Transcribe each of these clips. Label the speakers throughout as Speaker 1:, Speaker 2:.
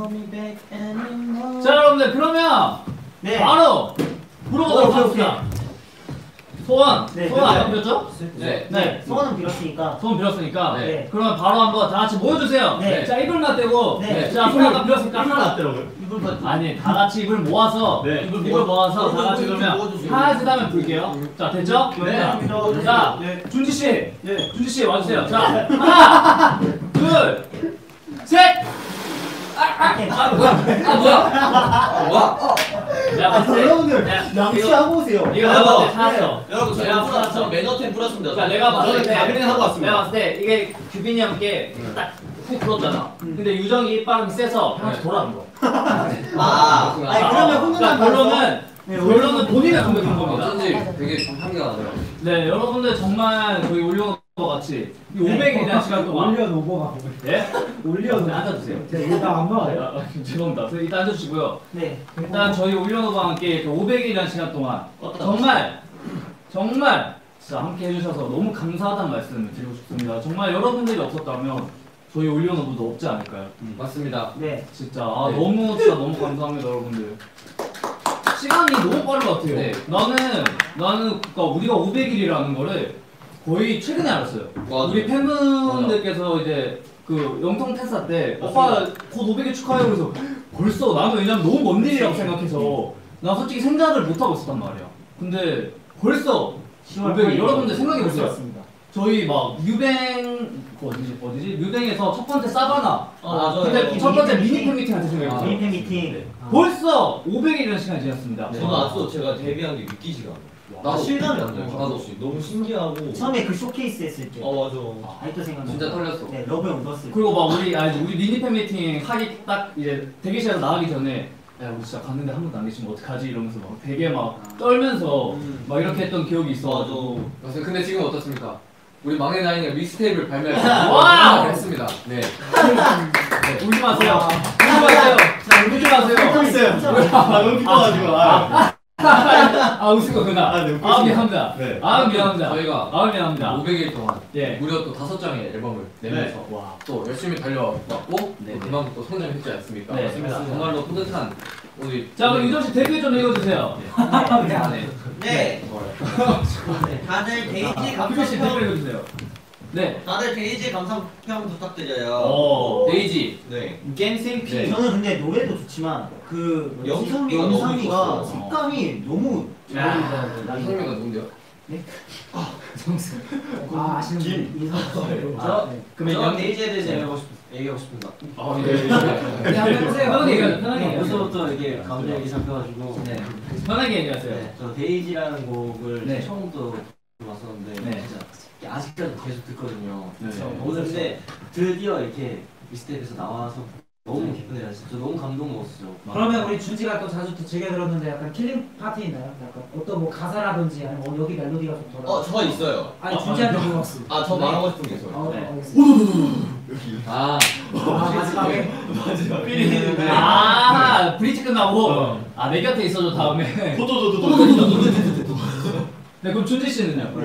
Speaker 1: 자 여러분들 그러면
Speaker 2: 네.
Speaker 1: 바로 물어보도록 하겠습니다. 소원!
Speaker 2: 네,
Speaker 1: 소원 아까 빌었죠?
Speaker 2: 네. 네. 소원은 빌었으니까.
Speaker 1: 소원 빌었으니까.
Speaker 2: 네.
Speaker 1: 그러면 바로 한번 다 같이 모여주세요.
Speaker 2: 네.
Speaker 1: 자 입을만 떼고.
Speaker 2: 네.
Speaker 1: 자 소원 아까 빌었으니까 하나.
Speaker 2: 이불
Speaker 1: 아니 다 같이 입을 모아서.
Speaker 3: 네.
Speaker 1: 입을 모아서 다 같이 그러면 하나씩 하면 부를게요. 자 됐죠?
Speaker 2: 네.
Speaker 1: 자
Speaker 2: 네.
Speaker 1: 준지씨.
Speaker 2: 네.
Speaker 1: 준지씨 와주세요. 자 하나 둘 셋! 뭐야? 내가 봤을 때
Speaker 2: 여러분들 양치하고 오세요.
Speaker 1: 이거 내가 봤을 때 살았어.
Speaker 3: 여러분 저 매너템 풀었습니다.
Speaker 1: 자 내가 봤을 때
Speaker 3: 가비넷 하고 왔습니다.
Speaker 1: 내가 봤을 때 이게 규빈이 형께 딱 훅 불었잖아. 근데 유정이 입바람이 세서 형한테 돌아간 거.
Speaker 2: 아니 그러면 훈훈한
Speaker 1: 결론은 본인의 공격한 겁니다.
Speaker 4: 어쩐지 되게 좀 향기가 나더라고요.
Speaker 1: 네 여러분들 정말 거의 올려놓은 것 같이 이 500에 대한 시간 동안
Speaker 5: 올려놓고
Speaker 1: 예?
Speaker 5: 올려놓고
Speaker 1: 앉아주세요.
Speaker 5: 제가 안 봐요.
Speaker 1: 죄송합니다. 일단 앉아주시고요.
Speaker 2: 네.
Speaker 1: 일단 저희 올려놓과 함께 500일이라는 시간 동안 정말 진짜 함께 해주셔서 너무 감사하다는 말씀을 드리고 싶습니다. 정말 여러분들이 없었다면 저희 올려놓도 없지 않을까요?
Speaker 4: 맞습니다.
Speaker 2: 네.
Speaker 1: 진짜
Speaker 4: 네.
Speaker 1: 너무 감사합니다 여러분들. 시간이 너무 빠른 것 같아요.
Speaker 4: 네.
Speaker 1: 나는 그러니까 우리가 500일이라는 거를 거의 최근에 알았어요.
Speaker 4: 맞아.
Speaker 1: 우리 팬분들께서 이제 그 영통 테스트 때 오빠 곧 500일 축하해요 그래서 벌써 나는 왜냐면 너무 먼 일이라고 생각해서 나 솔직히 생각을 못 하고 있었단 말이야. 근데 벌써 500일 여러분들 생각해보세요. 저희 막 유뱅 어디지? 유뱅에서 첫 번째 사바나 근데 첫 번째 미니 팬미팅 한테 생각해보세요.
Speaker 2: 미니팬 미팅.
Speaker 1: 벌써 500일이라는 시간이 지났습니다.
Speaker 3: 저도 아직도 제가 데뷔한 게 믿기지가 않아요.
Speaker 4: 나도
Speaker 3: 실감이 안 나요.
Speaker 4: 나도
Speaker 3: 너무 신기하고.
Speaker 2: 처음에 그 쇼케이스 했을 때.
Speaker 3: 맞아.
Speaker 2: 아직도 생각나.
Speaker 4: 진짜 떨렸어.
Speaker 2: 네, 러브 엠버스.
Speaker 1: 그리고 막 우리 미니 팬미팅 하기 딱 이제 대기실에서 나가기 전에 야 우리 진짜 갔는데 한 번도 안 계시면 어떡하지 이러면서 막 되게 막 떨면서 막 이렇게 했던 기억이 있어가지고.
Speaker 4: 맞아요. 근데 지금 어떻습니까? 우리 막내 나인이가 믹스테이프를
Speaker 1: 와우!
Speaker 4: 했습니다. 네.
Speaker 1: 울지 마세요. 울지 마세요. 자 울지 마세요.
Speaker 3: 있어요. 너무 기뻐가지고.
Speaker 1: 웃은 거구나.
Speaker 3: 네,
Speaker 1: 미안합니다.
Speaker 3: 네.
Speaker 1: 미안합니다.
Speaker 4: 저희가
Speaker 1: 미안합니다.
Speaker 4: 500일 동안
Speaker 1: 예.
Speaker 4: 무려 또 5장의 앨범을 내면서
Speaker 1: 와.
Speaker 4: 또 열심히 달려왔고
Speaker 1: 네,
Speaker 4: 또 그만큼 또 성장했지 않습니까?
Speaker 1: 네,
Speaker 4: 맞습니다. 정말로 뿌듯한 우리
Speaker 1: 자 그럼 유정 씨 데뷔 좀 읽어주세요.
Speaker 6: 네. 다들 데이지
Speaker 1: 규빈 씨
Speaker 6: 감상평
Speaker 1: 데뷔 읽어주세요. 네.
Speaker 6: 다들 데이지 감상평 부탁드려요.
Speaker 4: 데이지.
Speaker 6: 네.
Speaker 3: 겐생 피.
Speaker 2: 저는 근데 노래도 좋지만 그
Speaker 3: 영상미가 너무
Speaker 2: 영상미가
Speaker 3: 좋았어요.
Speaker 2: 색감이 너무
Speaker 4: 이성미가 누군데요?
Speaker 5: 아시는 분 인사.
Speaker 3: 그러면 데이지에 대해서 얘기하고 싶습니다.
Speaker 1: 네, 한번 해보세요. 편하게 얘기하세요. 편하게 얘기하세요.
Speaker 7: 벌써부터 이게 감정이 잡혀가지고
Speaker 1: 네. 편하게 얘기하세요.
Speaker 7: 네, 저 데이지라는 곡을
Speaker 1: 네.
Speaker 7: 처음부터 들어봤었는데
Speaker 1: 네.
Speaker 7: 진짜 아직까지 계속 듣거든요.
Speaker 1: 네.
Speaker 7: 오늘 근데 드디어 이렇게 믹스테이프에서 나와서 너무 기쁘네요. 진짜 너무 감동 먹었어요.
Speaker 5: 그러면 우리 준지가 또 자주 또 즐겨 들었는데 약간 킬링 파티 있나요? 약간 어떤 뭐 가사라든지 아니면 여기 멜로디가 좋더라.
Speaker 3: 저 있어요.
Speaker 5: 아니 준지한테 물어봤어.
Speaker 3: 저 말하고 싶은 게 있어요.
Speaker 5: 네. 알겠습니다.
Speaker 4: 아
Speaker 5: 마지막에
Speaker 1: 브릿지 끝나고 내 곁에 있어줘 다음에. 네 그럼 준지 씨는요?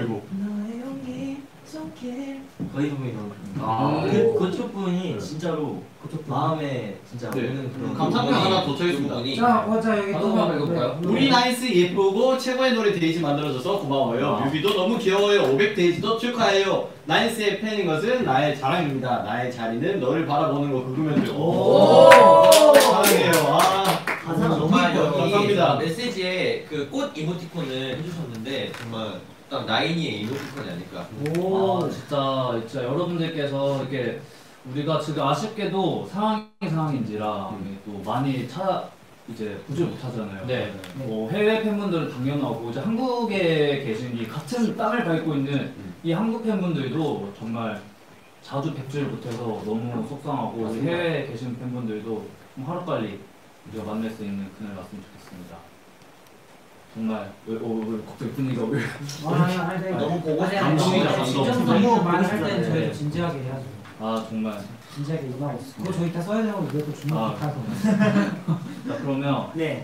Speaker 7: 거의 보면
Speaker 4: 아.
Speaker 7: 그쪽 부분이 진짜로 마음에 진짜
Speaker 3: 네.
Speaker 7: 오는 그런
Speaker 3: 감상평 하나 덧쳐있습니다.
Speaker 5: 자 여기 또
Speaker 4: 방송 한번 읽어볼까요?
Speaker 3: 우리 나이스 예쁘고 최고의 노래 데이지 만들어줘서 고마워요. 뮤비도 너무 귀여워요. 500 데이지도 축하해요. 나이스의 팬인 것은 나의 자랑입니다. 나의 자리는 너를 바라보는 거 그거면
Speaker 2: 오.
Speaker 3: 사랑해요.
Speaker 2: 가사가 너무
Speaker 6: 정말
Speaker 2: 예뻐요.
Speaker 6: 여기
Speaker 3: 감사합니다.
Speaker 6: 메시지에 그 꽃 이모티콘을 해주셨는데 정말 딱 나인이의 이모티콘이 아닐까.
Speaker 1: 진짜 여러분들께서 이렇게 우리가 지금 아쉽게도 상황인지라 또 많이 이제 보지 못하잖아요.
Speaker 4: 네.
Speaker 1: 뭐 해외 팬분들은 당연하고 이제 한국에 계신 이 같은 땅을 밟고 있는 이 한국 팬분들도 정말 자주 뵙지를 못해서 너무 속상하고 우리 해외에 계신 팬분들도 좀 하루빨리 우리가 만날 수 있는 그날 왔으면 좋겠습니다. 정말 왜 갑자기 분위기가 왜
Speaker 5: 아니
Speaker 6: 너무 보고 싶은
Speaker 1: 감동이다, 감동.
Speaker 5: 진정성으로 말을 할
Speaker 2: 네.
Speaker 5: 때는 저희도 진지하게 해야죠.
Speaker 1: 정말
Speaker 5: 진지하게 임하고 있어. 그거 저희 다 써야 되는 건데 왜또 주먹 하서.
Speaker 1: 자 그러면
Speaker 2: 네.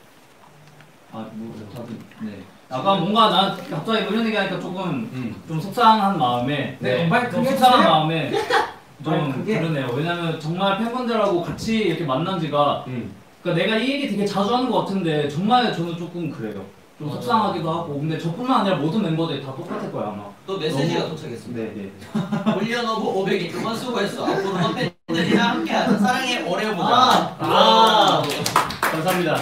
Speaker 1: 네. 약간 뭔가 난 갑자기 이런 얘기하니까 조금 좀 속상한 마음에
Speaker 5: 네.
Speaker 1: 좀 속상한 마음에 좀
Speaker 5: 아니, 그게-
Speaker 1: 그러네요. 왜냐면 정말 팬분들하고 같이 이렇게 만난 지가 그러니까 내가 이 얘기 되게 자주 하는 것 같은데 정말 저는 조금 그래요. 좀
Speaker 6: 맞아요.
Speaker 1: 속상하기도 하고 근데 저뿐만 아니라 모든 멤버들이 다 똑같을 거야 아마.
Speaker 6: 또 메시지가
Speaker 1: 너무-
Speaker 6: 도착했습니다.
Speaker 1: 네.
Speaker 6: 올려놓고 500이 그만 수고했어. 앞으로 팬들이랑 함께하자. 사랑해 오래 보자.
Speaker 3: 감사합니다.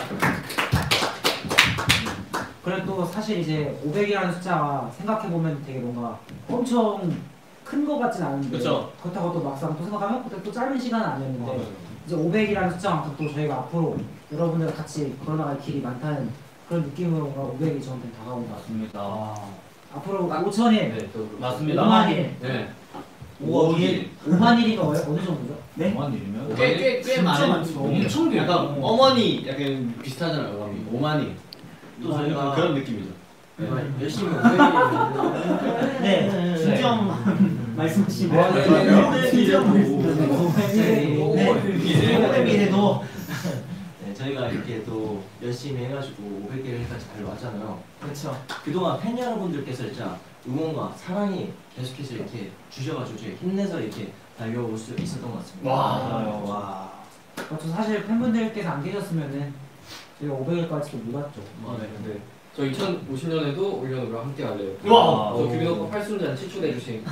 Speaker 5: 그래 또 사실 이제 500이라는 숫자가 생각해 보면 되게 뭔가 엄청 큰 거 같진 않은데
Speaker 3: 그쵸.
Speaker 5: 그렇다고 또 막상 또 생각하면 그때 또 짧은 시간은 아니었는데
Speaker 3: 맞아요.
Speaker 5: 이제 500이라는 숫자만큼 또 저희가 앞으로 여러분들과 같이 걸어나갈 길이 많다는 그런 느낌으로 뭔가 500이 저한테 다가온 것 같아요.
Speaker 1: 맞습니다.
Speaker 5: 앞으로 5,000일,
Speaker 4: 네, 또
Speaker 1: 맞습니다.
Speaker 5: 5만일,
Speaker 4: 네.
Speaker 5: 5억일, 5만일이면 어느 정도죠?
Speaker 2: 네?
Speaker 1: 5만 일이면?
Speaker 3: 꽤
Speaker 2: 진짜
Speaker 3: 많은
Speaker 2: 많죠.
Speaker 1: 엄청 길다.
Speaker 3: 약간 어머니 약간 비슷하잖아요. 어머니. 오만이.
Speaker 7: 또 저희가
Speaker 3: 그런 느낌이죠.
Speaker 7: 열심히 500일
Speaker 2: 네, 진정 말씀하시면
Speaker 4: 아, 네.
Speaker 2: 진정 보겠습니다. 네, 미래도
Speaker 7: 네, 저희가 이렇게 또 열심히 해가지고 500일까지 달려왔잖아요.
Speaker 2: 그렇죠.
Speaker 7: 그동안 팬 여러분들께서 진짜 응원과 사랑이 계속해서 이렇게 주셔가지고 저희 힘내서 이렇게 달려올 수 있었던 것 같습니다.
Speaker 1: 맞아요.
Speaker 2: 와.
Speaker 5: 저 사실 팬분들께서 안 계셨으면은 저희가 500일까지도 못 왔죠.
Speaker 4: 네, 근데 저 2050년에도 올려놓으러 함께 할래요.
Speaker 1: 와.
Speaker 4: 저 규빈오빠 8순잔 친추해주신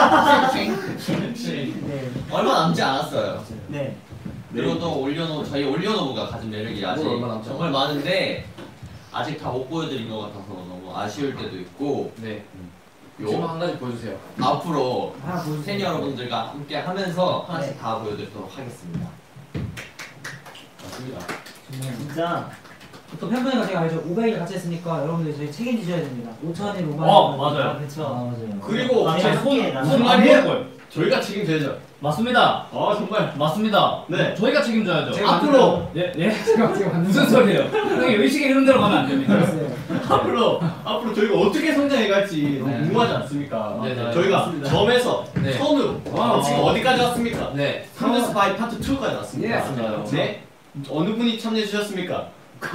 Speaker 5: 네.
Speaker 6: 얼마 남지 않았어요.
Speaker 2: 네.
Speaker 6: 그리고 또 저희 올려놓고가 가진 매력이 아직
Speaker 4: 얼마 남지
Speaker 6: 정말 많은데 아직 다 못 보여드린 것 같아서 너무 아쉬울 때도 있고
Speaker 4: 네.
Speaker 6: 요
Speaker 4: 질문 한 가지 보여주세요.
Speaker 6: 앞으로
Speaker 5: 하나 보여주세요.
Speaker 6: 팬 여러분들과 함께 하면서 하나씩
Speaker 5: 네.
Speaker 6: 다 보여드리도록 하겠습니다.
Speaker 3: 맞습니다.
Speaker 2: 진짜
Speaker 5: 또 팬분들과 제가 알죠. 500일 같이 했으니까 여러분들이 저희 책임지셔야 됩니다. 5,000일, 5만일.
Speaker 1: 맞아요.
Speaker 2: 그렇죠.
Speaker 5: 맞아요.
Speaker 3: 그리고
Speaker 2: 아,
Speaker 3: 제
Speaker 2: 함께
Speaker 1: 손
Speaker 3: 안
Speaker 1: 많이
Speaker 3: 해요?
Speaker 1: 할 거예요.
Speaker 3: 저희가 책임져야죠.
Speaker 1: 맞습니다.
Speaker 3: 정말.
Speaker 1: 맞습니다.
Speaker 3: 네.
Speaker 1: 저희가 책임져야죠.
Speaker 5: 제가
Speaker 1: 앞으로 예
Speaker 5: 제가
Speaker 1: 무슨 소리예요? 형이 의식의 흐름대로 가면 안 됩니다.
Speaker 3: 앞으로 저희가 어떻게 성장해 갈지 너무
Speaker 4: 네.
Speaker 3: 궁금하지 않습니까?
Speaker 4: 네, 네.
Speaker 3: 저희가
Speaker 4: 맞습니다.
Speaker 3: 점에서
Speaker 4: 네.
Speaker 3: 선으로 지금 어디까지 왔습니까?
Speaker 4: 네.
Speaker 3: 3스 바이 파트 2까지 왔습니다.
Speaker 5: 예.
Speaker 1: 맞습니다.
Speaker 3: 네. 어느 분이 참여해 주셨습니까?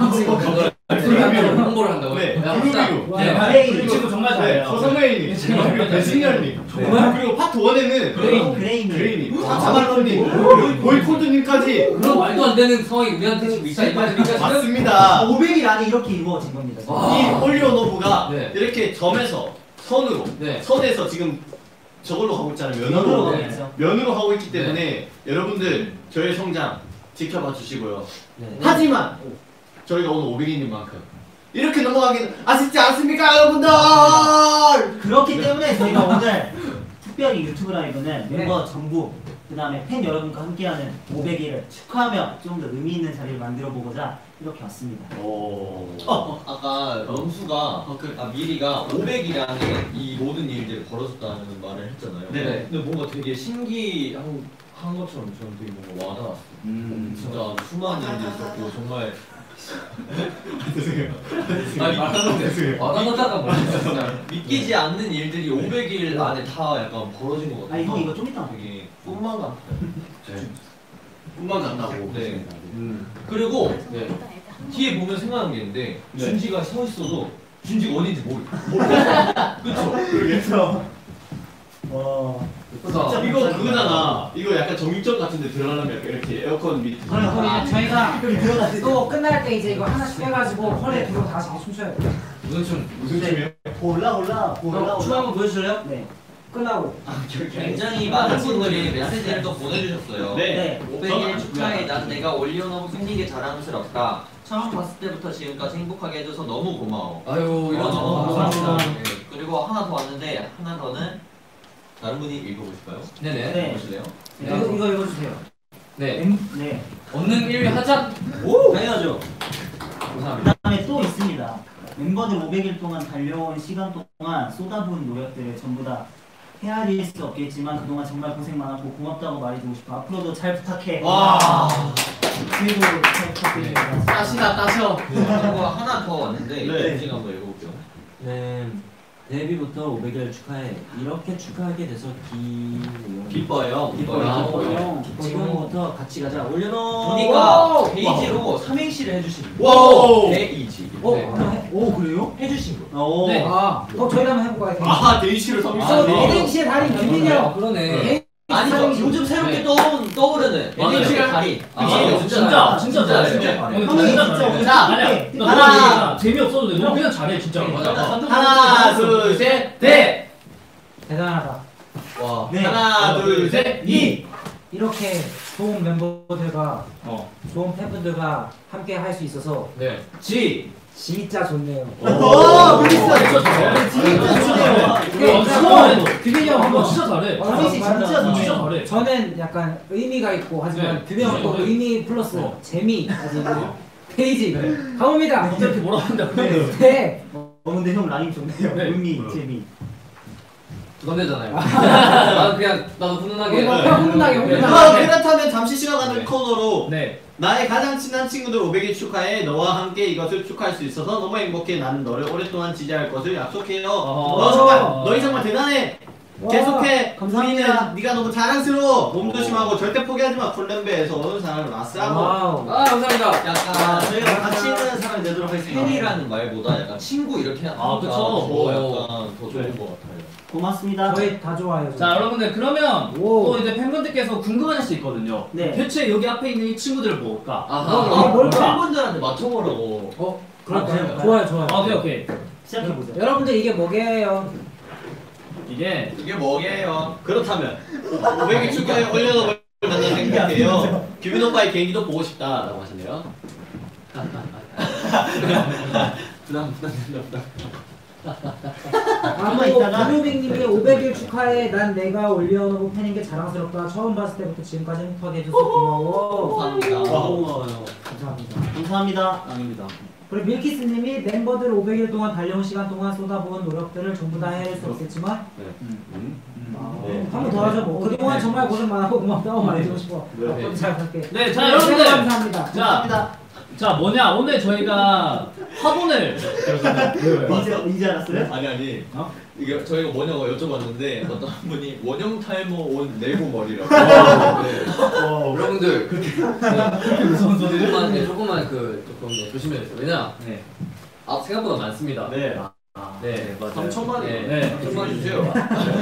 Speaker 4: 홍보를 한다고요?
Speaker 3: 네.
Speaker 4: 야,
Speaker 3: 블루비루.
Speaker 4: 네.
Speaker 1: 네. 이 친구 정말
Speaker 3: 네.
Speaker 1: 잘해요.
Speaker 3: 서성혜님. 그리고 배승열님. 그리고 파트 1에는
Speaker 2: 그레이님.
Speaker 3: 그레이님, 사차발로님, 보이코드님까지.
Speaker 4: 그런 말도 안 되는 상황이 우리한테 지금 있다 이 말입니까 지금?
Speaker 3: 맞습니다.
Speaker 2: 500일 안에 이렇게 이루어진 겁니다.
Speaker 3: 이 올리오노브가
Speaker 4: 네.
Speaker 3: 이렇게 점에서 선으로
Speaker 4: 네.
Speaker 3: 선에서 지금 저걸로 가고 있잖아요.
Speaker 2: 면으로
Speaker 3: 면으로
Speaker 2: 가고
Speaker 4: 네.
Speaker 2: 있죠.
Speaker 3: 면으로 하고 있기 때문에 여러분들 저의 성장 지켜봐 주시고요.
Speaker 7: 네.
Speaker 3: 하지만 저희가 오늘 500일인 만큼 이렇게 넘어가기는 아쉽지 않습니까, 여러분들?
Speaker 2: 그렇기 때문에 저희가 오늘 특별히 유튜브 라이브는
Speaker 5: 네.
Speaker 2: 멤버 전부 그 다음에 팬 여러분과 함께하는 500일을 축하하며 좀 더 의미 있는 자리를 만들어 보고자 이렇게 왔습니다.
Speaker 6: 아까 럼수가 미리가 500일에 이 모든 일들을 벌어졌다는 말을 했잖아요.
Speaker 3: 네.
Speaker 6: 근데 뭔가 되게 신기한 것처럼 저는 되게 뭔가 와닿았어요. 진짜 수많은 일들이 있었고 정말
Speaker 4: 아니 말하는데 와다다다가 뭐야 진짜.
Speaker 6: 믿기지 않는 일들이 500일 안에 다 약간 벌어진 것
Speaker 2: 아
Speaker 6: 같아요.
Speaker 2: 이거 좀 이따
Speaker 6: 되게 꿈만 같아요.
Speaker 3: 꿈만 같다고.
Speaker 6: 네. 그리고
Speaker 4: 네.
Speaker 6: 뒤에 보면 생각난 게 있는데
Speaker 3: 네.
Speaker 6: 준지가 서 있어도 준지가 어딘지 모르겠어. 그쵸?
Speaker 2: 그렇죠. 와.
Speaker 5: 진짜
Speaker 3: 이거 그거잖아. 이거 약간 정육점 같은데 들어가려면 약간 이렇게 에어컨 밑에.
Speaker 5: 그럼 이제 저희가
Speaker 2: 여기 들어가서
Speaker 5: 또 끝날 때 이제 이거 하나씩 해가지고 헐에 들어 다시 춤춰야 돼요.
Speaker 4: 무슨 춤?
Speaker 3: 무슨 춤이에요?
Speaker 2: 올라.
Speaker 7: 춤 한번 보여줄래요?
Speaker 2: 네.
Speaker 5: 끝나고.
Speaker 6: 굉장히 많은 분들이 메시지를 또 보내주셨어요.
Speaker 3: 네.
Speaker 6: 500일 축하해. 난 내가 올리오노브 생긴 게 자랑스럽다. 처음 봤을 때부터 지금까지 행복하게 해줘서 너무 고마워.
Speaker 4: 아유 이런
Speaker 6: 너무
Speaker 5: 감사합니다.
Speaker 6: 네. 그리고 하나 더 왔는데 하나 더는 다른 분이 읽어보실까요?
Speaker 4: 네네.
Speaker 2: 네.
Speaker 6: 보실래요?
Speaker 5: 이거 읽어주세요.
Speaker 4: 네.
Speaker 2: 네.
Speaker 4: 없는 일 하자.
Speaker 7: 당연하죠.
Speaker 4: 감사합니다.
Speaker 2: 그다음에 또 있습니다. 멤버들 500일 동안 달려온 시간 동안 쏟아부은 노력들을 전부 다 헤아릴 수 없겠지만 그동안 정말 고생 많았고 고맙다고 말해주고 싶어. 앞으로도 잘 부탁해.
Speaker 3: 와.
Speaker 2: 그리고 잘 부탁드립니다.
Speaker 3: 따시다 따셔.
Speaker 6: 그리고 하나 더 왔는데
Speaker 3: 네.
Speaker 6: 제가 한번 읽어볼게요.
Speaker 7: 네. 데뷔부터 500일 축하해. 이렇게 축하하게 돼서
Speaker 6: 기뻐요.
Speaker 7: 기뻐요. 지금부터 같이 가자. 올려놓.
Speaker 6: 보니까 페이지로 삼행시를 해주신
Speaker 3: 와우.
Speaker 6: 페이지.
Speaker 4: 네.
Speaker 2: 오 그래요?
Speaker 6: 해주신 거.
Speaker 2: 오.
Speaker 5: 아, 저희도 한번 해볼까요?
Speaker 3: 아 데이시를
Speaker 2: 아,
Speaker 3: 섬유사.
Speaker 2: 네.
Speaker 5: 대행시의 달인 규빈이 형.
Speaker 4: 그러네.
Speaker 6: 아니 아니죠. 요즘 새롭게 떠오르는
Speaker 1: 맞아요.
Speaker 6: NH의 다리.
Speaker 1: 진짜 잘해.
Speaker 2: 형이
Speaker 1: 진짜
Speaker 2: 진짜
Speaker 1: 잘해.
Speaker 2: 자,
Speaker 1: 아니야. 너
Speaker 2: 하나,
Speaker 1: 재미없어도 돼. 너 그냥 잘해 진짜.
Speaker 3: 하나, 둘, 셋, 넷.
Speaker 5: 대단하다.
Speaker 6: 와.
Speaker 2: 네.
Speaker 3: 하나, 둘, 셋, 이.
Speaker 5: 이렇게 좋은 멤버들과 좋은 팬분들과 함께 할 수 있어서
Speaker 4: 네.
Speaker 5: 진짜 좋네요.
Speaker 2: 오,
Speaker 1: 진짜 잘해.
Speaker 5: 규빈이 형 한번
Speaker 1: 진짜 잘해.
Speaker 2: 정희 씨 진짜
Speaker 1: 진짜
Speaker 2: 좋네요.
Speaker 1: 잘해.
Speaker 5: 저는 약간 의미가 있고 하지만
Speaker 1: 네.
Speaker 5: 규빈이 형은 또
Speaker 1: 네.
Speaker 5: 의미 플러스 재미 아직 페이지 가봅니다.
Speaker 1: 이렇게 뭐라고 한다고.
Speaker 5: 네.
Speaker 2: 근데 형 라인 좋네요.
Speaker 1: 네.
Speaker 2: 의미, 재미.
Speaker 4: 부담되잖아요. 나도 그냥 나도 훈훈하게.
Speaker 5: 훈훈하게
Speaker 3: 그렇다면 잠시 쉬어가는
Speaker 1: 네.
Speaker 3: 코너로
Speaker 1: 네.
Speaker 3: 나의 가장 친한 친구들 500일 축하해. 너와 함께 이것을 축하할 수 있어서 너무 행복해. 나는 너를 오랫동안 지지할 것을 약속해요. 너희 정말 대단해. 계속해.
Speaker 5: 감사합니다.
Speaker 3: 우리는 네가 너무 자랑스러워. 몸 조심하고 절대 포기하지 마. 콜롬비아에서 온 사람을 라스하고.
Speaker 5: 와우.
Speaker 4: 아 감사합니다.
Speaker 7: 약간 저희가 같이 있는 사람이 되도록 하겠습니다.
Speaker 6: 팬이라는 말보다 약간 친구 이렇게 하니까
Speaker 1: 아, 그쵸.
Speaker 6: 더 약간 더 좋은 것 같아요.
Speaker 2: 고맙습니다.
Speaker 5: 저희 다 좋아요.
Speaker 1: 자 여러분들 그러면
Speaker 5: 오.
Speaker 1: 또 이제 팬분들께서 궁금하실 수 있거든요.
Speaker 2: 네.
Speaker 1: 대체 여기 앞에 있는 이 친구들 뭘까?
Speaker 5: 이게 뭘까?
Speaker 6: 팬분들한테 맞춰보라고.
Speaker 5: 그럴까요? 좋아요, 좋아요.
Speaker 1: 오케이.
Speaker 2: 시작해보자.
Speaker 5: 여러분들 이게 뭐게요?
Speaker 1: 이게
Speaker 6: 이게 뭐게요?
Speaker 3: 그렇다면 500일 축하해 올려놓을 만난 행복해요. 규빈 오빠의 개인기도 보고 싶다라고 하셨네요. 부담된다.
Speaker 2: 조금만 있다가.
Speaker 5: 블루빅님이 500일 축하해. 난 내가 올려놓은 팬인 게 자랑스럽다. 처음 봤을 때부터 지금까지 행복하게 해줘서 고마워.
Speaker 6: 감사합니다.
Speaker 5: 감사합니다.
Speaker 2: 감사합니다.
Speaker 3: 아닙니다.
Speaker 5: 그리고 밀키스님이 멤버들 500일 동안 달려온 시간 동안 쏟아부은 노력들을 전부 다 헤아릴 수 없겠지만
Speaker 3: 네.
Speaker 5: 한 번 더 하죠 뭐. 그동안 정말 고생 많았고 고맙다고 말해주고 싶어.
Speaker 1: 네.
Speaker 5: 잘 할게.
Speaker 1: 네, 자 여러분들
Speaker 5: 감사합니다.
Speaker 1: 자 뭐냐 오늘 저희가 화분을
Speaker 2: 이제 알았어요?
Speaker 6: 아니
Speaker 1: 어?
Speaker 6: 이게 저희가 뭐냐고 여쭤봤는데 어떤 분이 원형 탈모 온 네모 머리라고. 네.
Speaker 4: 여러분들
Speaker 1: 무서운 소리.
Speaker 4: 조금만 조금 조심해야 돼요. 왜냐
Speaker 1: 네.
Speaker 4: 생각보다 많습니다.
Speaker 3: 네.
Speaker 1: 네, 맞아요.
Speaker 6: 3천만이요.
Speaker 1: 네.
Speaker 6: 3천만 주세요.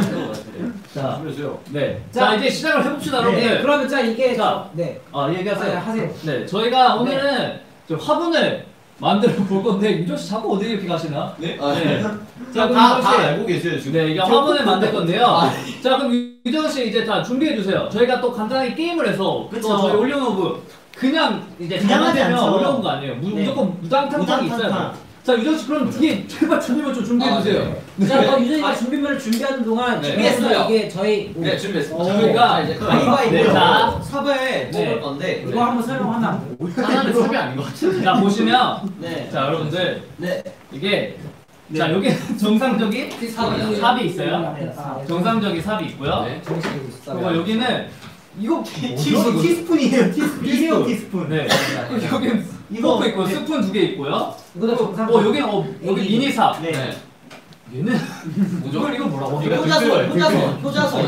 Speaker 1: 자,
Speaker 3: 주세요.
Speaker 1: 네. 자 이제 시작을 해봅시다, 여러분들.
Speaker 5: 그러면 자 이게
Speaker 1: 자.
Speaker 5: 네.
Speaker 1: 얘기하세요.
Speaker 5: 하세요.
Speaker 1: 네, 저희가 오늘은 저 화분을 만들어 볼 건데 유조 씨 자꾸 어디 이렇게 가시나?
Speaker 3: 네?
Speaker 1: 네. 자, 그럼
Speaker 3: 다
Speaker 1: 유조 씨.
Speaker 3: 알고 계세요 지금.
Speaker 1: 네, 이게 화분을 만들 건데요. 자, 그럼 유정 씨 이제 다 준비해 주세요. 저희가 또 간단하게 게임을 해서
Speaker 2: 그쵸.
Speaker 1: 또 저희 올려놓고 그냥 이제
Speaker 2: 그냥 하지
Speaker 1: 잘못되면
Speaker 2: 않죠.
Speaker 1: 어려운 거 아니에요.
Speaker 2: 네.
Speaker 1: 무조건 무당탕탕이 있어야
Speaker 2: 무당탕탕.
Speaker 1: 돼요. 자, 유정 씨 그럼 뒤에 제발 준비물 좀 준비해 주세요.
Speaker 5: 자, 그럼 유정이가 준비물을 준비하는 동안
Speaker 1: 네.
Speaker 5: 준비했어요. 이게 저희
Speaker 6: 네 준비했습니다.
Speaker 1: 저희가
Speaker 6: 이제
Speaker 1: 가위바위보. 네, 자.
Speaker 6: 삽에
Speaker 1: 네.
Speaker 6: 뽑을 건데
Speaker 5: 이거 한번 설명하면 안 돼요?
Speaker 3: 하나는 삽이 아닌 것 같은데.
Speaker 1: 자, 보시면
Speaker 6: 네.
Speaker 1: 자, 여러분들
Speaker 6: 네.
Speaker 1: 이게 자, 여기 정상적인 삽이 있어요. 정상적인 삽이 있고요.
Speaker 4: 네.
Speaker 1: 그리고 여기는 이거
Speaker 2: 티스푼이에요. 티스푼. 티스푼.
Speaker 1: 네. 여기
Speaker 2: 이거
Speaker 1: 포크 있고 스푼 2개 있고요.
Speaker 5: 이거도 정상.
Speaker 1: 여기 여기 미니 삽.
Speaker 2: 네.
Speaker 4: 네.
Speaker 1: 얘는 이거 뭐라고?
Speaker 6: 이거 효자손.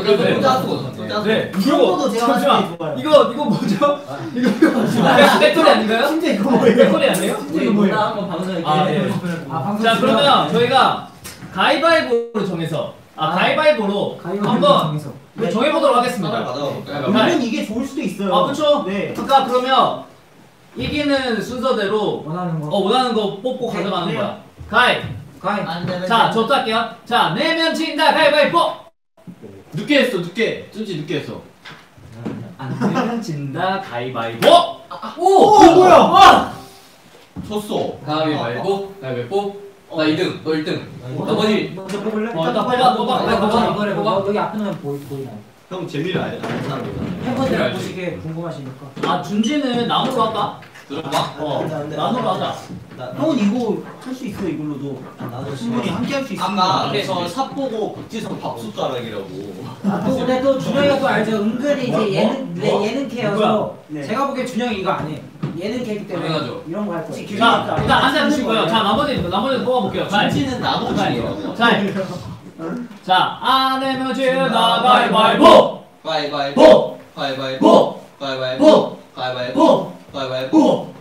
Speaker 1: 네.
Speaker 2: 이런 것도 제가
Speaker 1: 잠시만.
Speaker 2: 하는 게 좋아요.
Speaker 1: 이거 뭐죠? 이거 배터리 아닌가요?
Speaker 2: 진짜 이거 뭐예요?
Speaker 1: 배터리 아니에요?
Speaker 2: 이거 뭐예요?
Speaker 7: 한번 방송에
Speaker 1: 아, 네.
Speaker 5: 방송
Speaker 1: 자, 그러면 저희가 가위바위보로 정해서 가위바위보로 한번 정해보도록 하겠습니다.
Speaker 6: 받아볼까요?
Speaker 2: 물론 이게 좋을 수도 있어요.
Speaker 1: 아, 그쵸?
Speaker 2: 네.
Speaker 1: 아까 그러면 이기는 순서대로
Speaker 5: 원하는 거.
Speaker 1: 원하는 거 뽑고
Speaker 2: 네,
Speaker 1: 가져가는
Speaker 2: 네.
Speaker 1: 거야. 가위.
Speaker 7: 안 되면
Speaker 1: 자, 저부터 할게요. 자, 내면 진다 가위바위보.
Speaker 3: 늦게 했어 늦게. 쫀지 늦게 했어.
Speaker 1: 안 내면 진다 가위바위보.
Speaker 2: 오, 뭐야?
Speaker 3: 쳤어.
Speaker 4: 가위바위보. 나 2등. 너 1등. 나머지
Speaker 5: 먼저 뽑을래?
Speaker 1: 일단
Speaker 5: 뽑아.
Speaker 1: 뽑아.
Speaker 5: 뽑아. 여기 앞에 놓으면 보이나요?
Speaker 3: 형 재미를 아는 사람이잖아.
Speaker 5: 팬분들
Speaker 4: 알지.
Speaker 5: 보시기에 궁금하시니까.
Speaker 1: 아, 준지는 나무로 할까?
Speaker 6: 들어봐.
Speaker 1: 나무로 하자.
Speaker 2: 형은 이거 할 수 있어 이걸로도.
Speaker 7: 나도
Speaker 2: 충분히 함께 할 수 있습니다.
Speaker 6: 아까
Speaker 1: 네.
Speaker 6: 저삽 보고 박지성 밥숟가락이라고.
Speaker 5: 또 근데 또 준영이가 또 알죠. 은근히 이제 예능 캐여서
Speaker 2: 네.
Speaker 5: 제가 보기엔 준영이 이거 안 해. 예능 캐기 때문에
Speaker 4: 당연하죠.
Speaker 5: 이런 거 할 거예요.
Speaker 1: 자, 일단 앉아주시고요. 자, 나머지 뽑아볼게요. 자,
Speaker 6: 진지는 나무 중이라고.
Speaker 1: 자, 안 내면 진다 가위바위보.
Speaker 6: 가위바위보. 가위바위보. 가위바위보. 가위바위보. 가위바위보.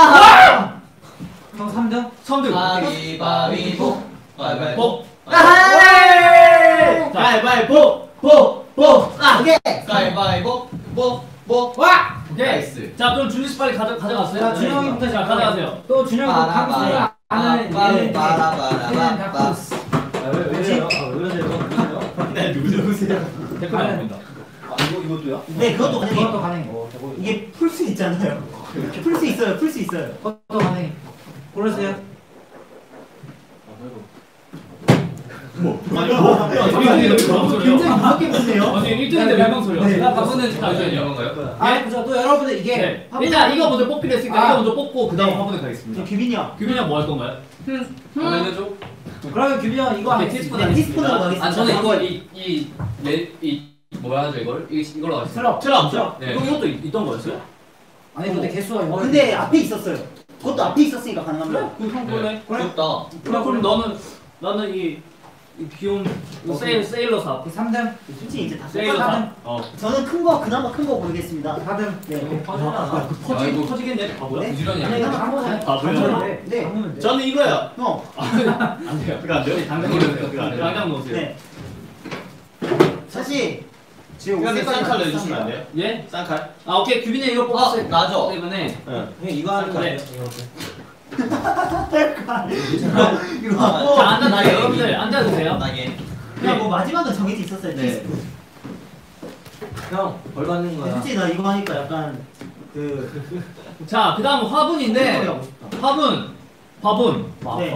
Speaker 5: 형 3등?
Speaker 1: 선두.
Speaker 6: 가위바위보. 가위바위보.
Speaker 1: 자,
Speaker 3: 가위바위보. 보.
Speaker 2: 오케이.
Speaker 6: 가위바위보.
Speaker 3: 가위바위보 뭐
Speaker 5: 와!
Speaker 1: 오케이.
Speaker 3: 나이스.
Speaker 1: 자 그럼 준지 씨 빨리 가져갔어요?
Speaker 5: 자, 준영이부터
Speaker 1: 자
Speaker 5: 시작해.
Speaker 1: 가져가세요.
Speaker 5: 또 준영이 감수를 아는
Speaker 3: 빠라바라바라바라바라.
Speaker 6: 왜 이래요? 왜 이러세요?
Speaker 3: 네 누구세요?
Speaker 1: 댓글 안 보인다.
Speaker 6: 이것도요?
Speaker 2: 네, 그것도 가능해.
Speaker 5: 그것도 가능해.
Speaker 2: 이게 풀 수 있잖아요. 풀 수 있어요. 풀 수 있어요.
Speaker 5: 그것도 가능해. 고르세요.
Speaker 1: 굉장히
Speaker 2: 무섭게 보세요.
Speaker 1: 아니 1등인데 밀망소리야.
Speaker 2: 네.
Speaker 1: 나 바꾸는 잠시만요.
Speaker 4: 건가요?
Speaker 5: 아, 그죠. 또 여러분들 이게
Speaker 1: 네.
Speaker 5: 화분-
Speaker 1: 일단 이거 먼저 뽑기로 했으니까
Speaker 5: 아.
Speaker 1: 이거 먼저 뽑고 그 다음
Speaker 2: 네.
Speaker 1: 화분에
Speaker 2: 저
Speaker 1: 가겠습니다.
Speaker 2: 규빈이 형.
Speaker 1: 규빈이 형 뭐 할 건가요?
Speaker 4: 보내줘.
Speaker 5: 그러면 규빈이 형 이거
Speaker 1: 오케이,
Speaker 5: 하겠습니다.
Speaker 1: 티스푼
Speaker 2: 네, 티스푼으로 가겠습니다.
Speaker 4: 아 저는 이거 이 뭐야 하죠 이걸? 이걸로 가겠습니다.
Speaker 1: 트럼.
Speaker 4: 네.
Speaker 1: 이것도 있던 거였어요?
Speaker 5: 아니 근데 개수가 이거.
Speaker 2: 근데 앞에 있었어요. 그것도 앞에 있었으니까 가능합니다.
Speaker 1: 그럼 형 볼래?
Speaker 3: 귀엽다.
Speaker 1: 그럼 나는 이 귀여운 세일러사.
Speaker 5: 3등.
Speaker 2: 솔직히 이제 다
Speaker 1: 세일러사.
Speaker 2: 저는 큰 거 그나마 큰 거 고르겠습니다.
Speaker 5: 4등.
Speaker 2: 네.
Speaker 1: 터지겠네. 바보야?
Speaker 2: 네?
Speaker 4: 부지런히
Speaker 2: 아니,
Speaker 4: 하네.
Speaker 2: 이거 다 먹어요.
Speaker 1: 바보야?
Speaker 2: 네.
Speaker 3: 저는 이거요.
Speaker 2: 형.
Speaker 1: 안 돼요.
Speaker 3: 그거 안 돼요?
Speaker 1: 당장 넣으세요. 당장 넣으세요.
Speaker 2: 네. 사실 지금
Speaker 3: 이거는 쌍칼로 해주시면 안 돼요?
Speaker 1: 예?
Speaker 3: 쌍칼?
Speaker 1: 아 오케이 규빈이 이거 뽑았어요.
Speaker 3: 나죠.
Speaker 1: 때문에
Speaker 3: 응.
Speaker 7: 이거 하는 거
Speaker 1: 네.
Speaker 7: 아니야?
Speaker 2: 이거
Speaker 1: 자 앉아주세요. 여러분들 앉아주세요.
Speaker 3: 나게.
Speaker 2: 그냥 뭐 마지막은 정해져 있었어요.
Speaker 1: 네.
Speaker 7: 형, 벌 받는 거야.
Speaker 2: 솔직히 나 이거 하니까 약간
Speaker 1: 자 그다음 화분인데
Speaker 2: 하고 싶다.
Speaker 1: 화분.
Speaker 2: 네.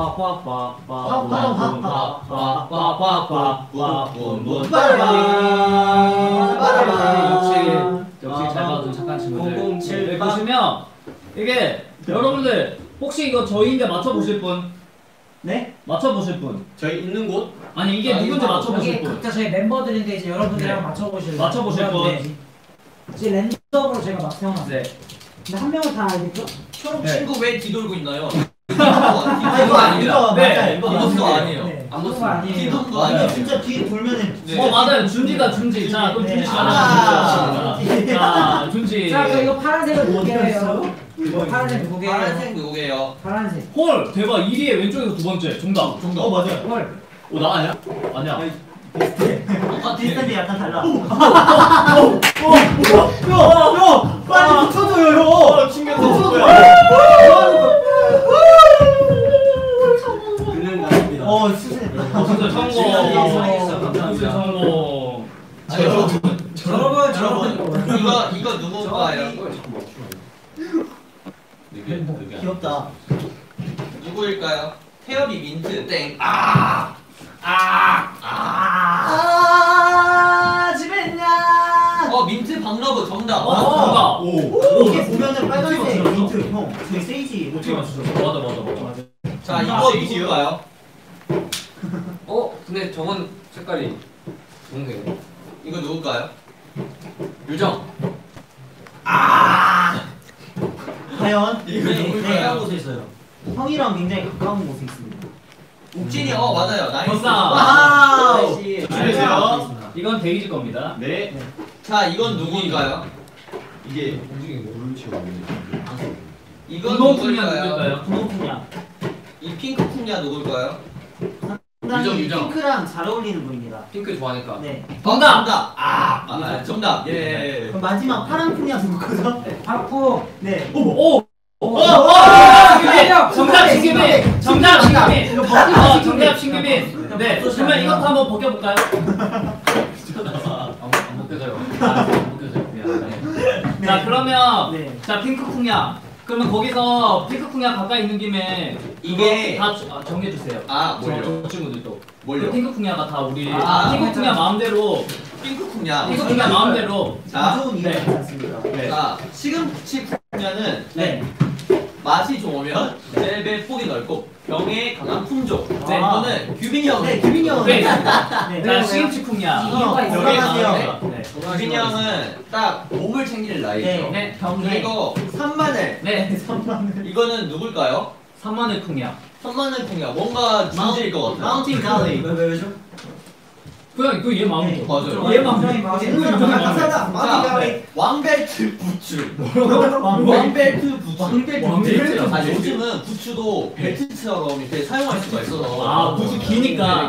Speaker 1: 역시 잘 봐준 착한 친구들.
Speaker 7: 007
Speaker 1: 여기 보시면 이게 여러분들 혹시 이거 저희인데 맞춰보실 분?
Speaker 2: 네?
Speaker 1: 맞춰보실 분?
Speaker 3: 저희 있는 곳?
Speaker 1: 아니 이게 누군지
Speaker 5: 여기
Speaker 1: 맞춰보실 분?
Speaker 5: 각자 저희 멤버들인데 이제 여러분들이랑 맞춰보실
Speaker 1: 맞춰보실 분.
Speaker 5: 네. 이제 랜덤으로 제가 막 세워놨어요.
Speaker 1: 네.
Speaker 5: 근데 한 명은 다 알겠죠?
Speaker 4: 초록
Speaker 1: 네.
Speaker 4: 친구 왜 뒤돌고 있나요?
Speaker 2: 아 이거 아닙니다.
Speaker 1: 네.
Speaker 2: 맞아요.
Speaker 4: 이거
Speaker 2: 맞아요.
Speaker 4: 그거 아니에요.
Speaker 5: 네.
Speaker 4: 안
Speaker 5: 그거
Speaker 4: 봤어요.
Speaker 5: 아니에요.
Speaker 4: 뒤도는 거
Speaker 2: 아니
Speaker 4: 아니에요.
Speaker 2: 진짜 뒤에 돌면은
Speaker 4: 네.
Speaker 1: 맞아요. 준지다 준지. 자 그럼 준지 씨
Speaker 2: 아.
Speaker 1: 하나 자 준지.
Speaker 5: 자, 그럼 이거 파란색은 누구예요,
Speaker 2: 어디였어?
Speaker 5: 여러분? 이거 파란색 누구예요?
Speaker 4: 파란색 누구예요?
Speaker 5: 파란색.
Speaker 1: 헐 대박 1위에 왼쪽에서 두 번째 정답.
Speaker 2: 맞아요.
Speaker 5: 헐.
Speaker 1: 나 아니야? 아니야.
Speaker 2: 비슷한데 약간 달라.
Speaker 3: 빨리 붙여줘요 형! 충격 붙여줘요.
Speaker 7: 그는 갑니다.
Speaker 2: 수준했다.
Speaker 1: 진짜 성공.
Speaker 5: 감사합니다.
Speaker 1: 진짜 성공.
Speaker 5: 여러분.
Speaker 4: 이거 누구인가요?
Speaker 2: 귀엽다.
Speaker 4: 누구일까요? 태엽이 민트 땡.
Speaker 2: 집에냐?
Speaker 4: 민트 박러브 정답.
Speaker 1: 정답.
Speaker 2: 이게 보면은 빨간색 민트 형. 저희 세이지.
Speaker 1: 어떻게 맞추셨어? 맞아.
Speaker 4: 자 이거 누구일까요?
Speaker 7: 근데 저건 색깔이 좋은데요?
Speaker 4: 이거 누굴까요?
Speaker 7: 유정.
Speaker 2: 과연
Speaker 4: 이거 누굴까요?
Speaker 7: 빨간 곳에 있어요.
Speaker 2: 형이랑 굉장히 가까운 곳에 있습니다.
Speaker 4: 욱진이 맞아요. 나이스.
Speaker 1: 벌써.
Speaker 2: 와우.
Speaker 3: 준비되세요.
Speaker 1: 이건 데이지 겁니다.
Speaker 3: 네.
Speaker 4: 자 이건 누구인가요?
Speaker 3: 이게
Speaker 4: 이건
Speaker 1: 운동풍이야
Speaker 4: 누구일까요?
Speaker 1: 누굴까요?
Speaker 2: 분홍풍이야.
Speaker 4: 이 핑크 풍냐 누굴까요?
Speaker 2: 상당히
Speaker 7: 유정.
Speaker 2: 핑크랑 잘 어울리는 분입니다.
Speaker 7: 핑크 좋아하니까.
Speaker 2: 네.
Speaker 4: 정답. 정답. 예.
Speaker 2: 그럼 마지막 파란 풍이야 누구 거죠?
Speaker 5: 박구.
Speaker 2: 네.
Speaker 1: 오.
Speaker 5: 신기해요.
Speaker 1: 정답 신기빈. 정답 신기빈.
Speaker 2: 이거 벗기면
Speaker 1: 정답 신기빈. 네. 그러면 이것도 한번 벗겨볼까요?
Speaker 7: 안 먹혀져요.
Speaker 1: 안 벗겨져요. 그냥. 자 그러면
Speaker 2: 네.
Speaker 1: 자 핑크쿵야. 그러면 거기서 핑크쿵야 가까이 있는 김에
Speaker 4: 이게-
Speaker 1: 다 정해주세요.
Speaker 4: 뭘요?
Speaker 1: 저 친구들도.
Speaker 4: 뭘요?
Speaker 1: 핑크쿵야가 다 우리
Speaker 4: 아,
Speaker 1: 핑크쿵야 마음대로
Speaker 4: 핑크 풍냐.
Speaker 1: 핑크쿵야 마음대로.
Speaker 4: 자,
Speaker 2: 좋은
Speaker 1: 네.
Speaker 2: 이유가 있습니다.
Speaker 4: 자 시금치 풍냐는
Speaker 2: 네.
Speaker 4: 맛이 좋으면 젤의 폭이 넓고 병에 강한 품종.
Speaker 1: 네.
Speaker 4: 이거는 규빈이 형.
Speaker 2: 네, 규빈이 형은
Speaker 1: 네.
Speaker 2: 네.
Speaker 1: 자 시금치쿵야.
Speaker 2: 이유가 있어요.
Speaker 1: 여기가
Speaker 2: 네.
Speaker 1: 네.
Speaker 4: 규빈이 형은 딱 몸을 챙길 나이죠.
Speaker 2: 네.
Speaker 1: 네. 병에.
Speaker 4: 그리고 산마늘.
Speaker 1: 네.
Speaker 4: 이거는 누굴까요?
Speaker 1: 산마늘쿵야.
Speaker 4: 산마늘 풍냐. 뭔가 준지일 것 같아요.
Speaker 2: 마운틴 갈리.
Speaker 7: 왜죠?
Speaker 1: 그냥 그 얘 마음
Speaker 2: 네.
Speaker 3: 맞아요.
Speaker 1: 얘 마음
Speaker 2: 감사합니다.
Speaker 3: 자, 왕벨트 부츠. 왕벨트 부츠.
Speaker 4: 왕벨트. 아 요즘은 부츠도 벨트처럼 이렇게 사용할 수가 있어서.
Speaker 1: 아 부츠 기니까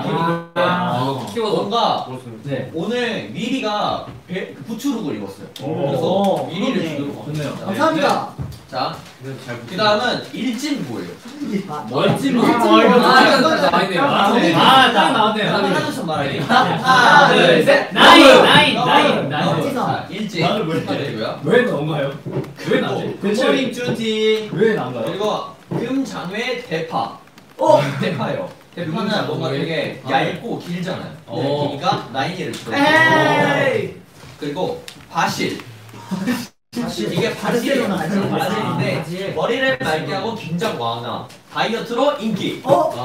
Speaker 4: 뭔가
Speaker 1: 네
Speaker 4: 오늘 미리가 부츠룩을 입었어요.
Speaker 1: 오.
Speaker 4: 그래서 미리를
Speaker 2: 네.
Speaker 4: 주도록
Speaker 1: 좋네요.
Speaker 2: 감사합니다.
Speaker 4: 자, 그다음은 일진부예요.
Speaker 1: 멋진 뭐
Speaker 4: 나왔네요.
Speaker 1: 딱 나왔네요.
Speaker 4: 하나씩 말할게요.
Speaker 1: 하나 둘셋 나인
Speaker 4: 자, 일진 축하드리고요.
Speaker 1: 왜 나온가요? 왜 나지?
Speaker 3: 금모닝 쭈티.
Speaker 1: 왜 나온가요?
Speaker 4: 그리고 금장회 대파. 대파요. 대파는
Speaker 1: 금장회.
Speaker 4: 뭔가 되게 얇고 길잖아요. 그러니까 나인이를 줘요. 그리고 바실. 이게 바질인데 머리를 맑게 하고 긴장 완화, 다이어트로 인기.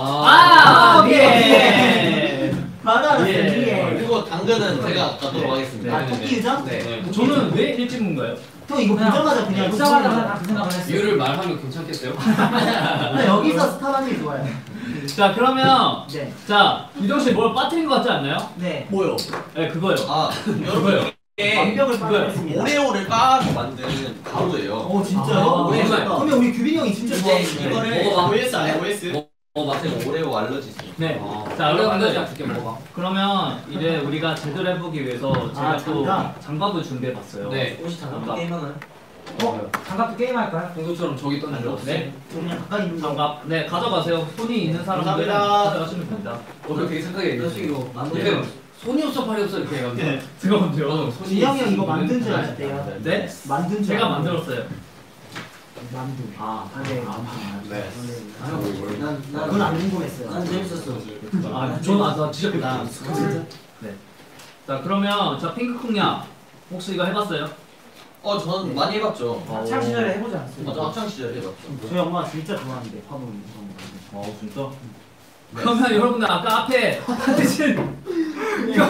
Speaker 1: 오케이.
Speaker 2: 맞아.
Speaker 1: 예.
Speaker 4: 그리고 당근은 제가 갖도록 하겠습니다.
Speaker 2: 아 토끼 유장?
Speaker 4: 네.
Speaker 1: 저는 왜 일찍문가요?
Speaker 2: 형 이거 보자마자 그냥
Speaker 5: 보자마자 그 생각을 했어요.
Speaker 6: 이유를 말하면 괜찮겠어요?
Speaker 2: 나 여기서 스타반이 좋아요.
Speaker 1: 자 그러면
Speaker 2: 네.
Speaker 1: 자 유정 씨 뭘 빠뜨린 것 같지 않나요?
Speaker 2: 네.
Speaker 3: 뭐요?
Speaker 1: 네 그거요.
Speaker 4: 아, 여러분 이게
Speaker 2: 완벽을 빠졌습니다.
Speaker 4: 오레오를 빻아서 만든 가루예요.
Speaker 2: 오 진짜요?
Speaker 4: 아,
Speaker 2: 그러면 우리 규빈이 형이 진짜
Speaker 4: 이제
Speaker 2: 좋아하는데.
Speaker 4: 이거를
Speaker 6: 먹어봐.
Speaker 3: OS 아니야 OS?
Speaker 4: 맞아요. 오레오 알러지 있어요.
Speaker 1: 네.
Speaker 6: 아,
Speaker 1: 자 여러분들
Speaker 6: 줄게 먹어봐.
Speaker 1: 그러면 이제 우리가 제대로 해보기 위해서 제가 또
Speaker 2: 장갑.
Speaker 1: 장갑을 준비해봤어요.
Speaker 6: 네.
Speaker 5: 옷이 장갑
Speaker 1: 장갑.
Speaker 5: 게임하는. 장갑도 게임할까요?
Speaker 6: 평소처럼 저기 던져.
Speaker 1: 네.
Speaker 2: 그냥 가까이 있는 거.
Speaker 1: 장갑. 네 가져가세요. 손이 있는 사람들은
Speaker 3: 감사합니다.
Speaker 1: 가져가시면 됩니다.
Speaker 6: 그거 되게 착하게 얘기했어.
Speaker 5: 만들어.
Speaker 6: 손이 없어 팔이 없어 이렇게 해요.
Speaker 3: 네.
Speaker 1: 제가 먼저.
Speaker 2: 진영이 형 이거 만든 줄 아셨대요?
Speaker 1: 네?
Speaker 2: 만든 줄
Speaker 1: 제가
Speaker 2: 알았는데.
Speaker 1: 만들었어요.
Speaker 2: 만두.
Speaker 5: 아,
Speaker 2: 네.
Speaker 3: 네.
Speaker 2: 그건 안 궁금했어요.
Speaker 5: 난 재밌었어.
Speaker 1: 아 저는 아까 지적했다. 네. 자 그러면 자 핑크콩냥 혹시 이거 해봤어요?
Speaker 4: 전 많이 해봤죠.
Speaker 5: 학창 시절에 해보지 않았어요?
Speaker 4: 맞아, 학창 시절에 해봤죠.
Speaker 2: 저희 엄마 진짜 좋아하는데 화분 이런 거.
Speaker 1: 진짜? 그러면 여러분들 아까 앞에 하신 이거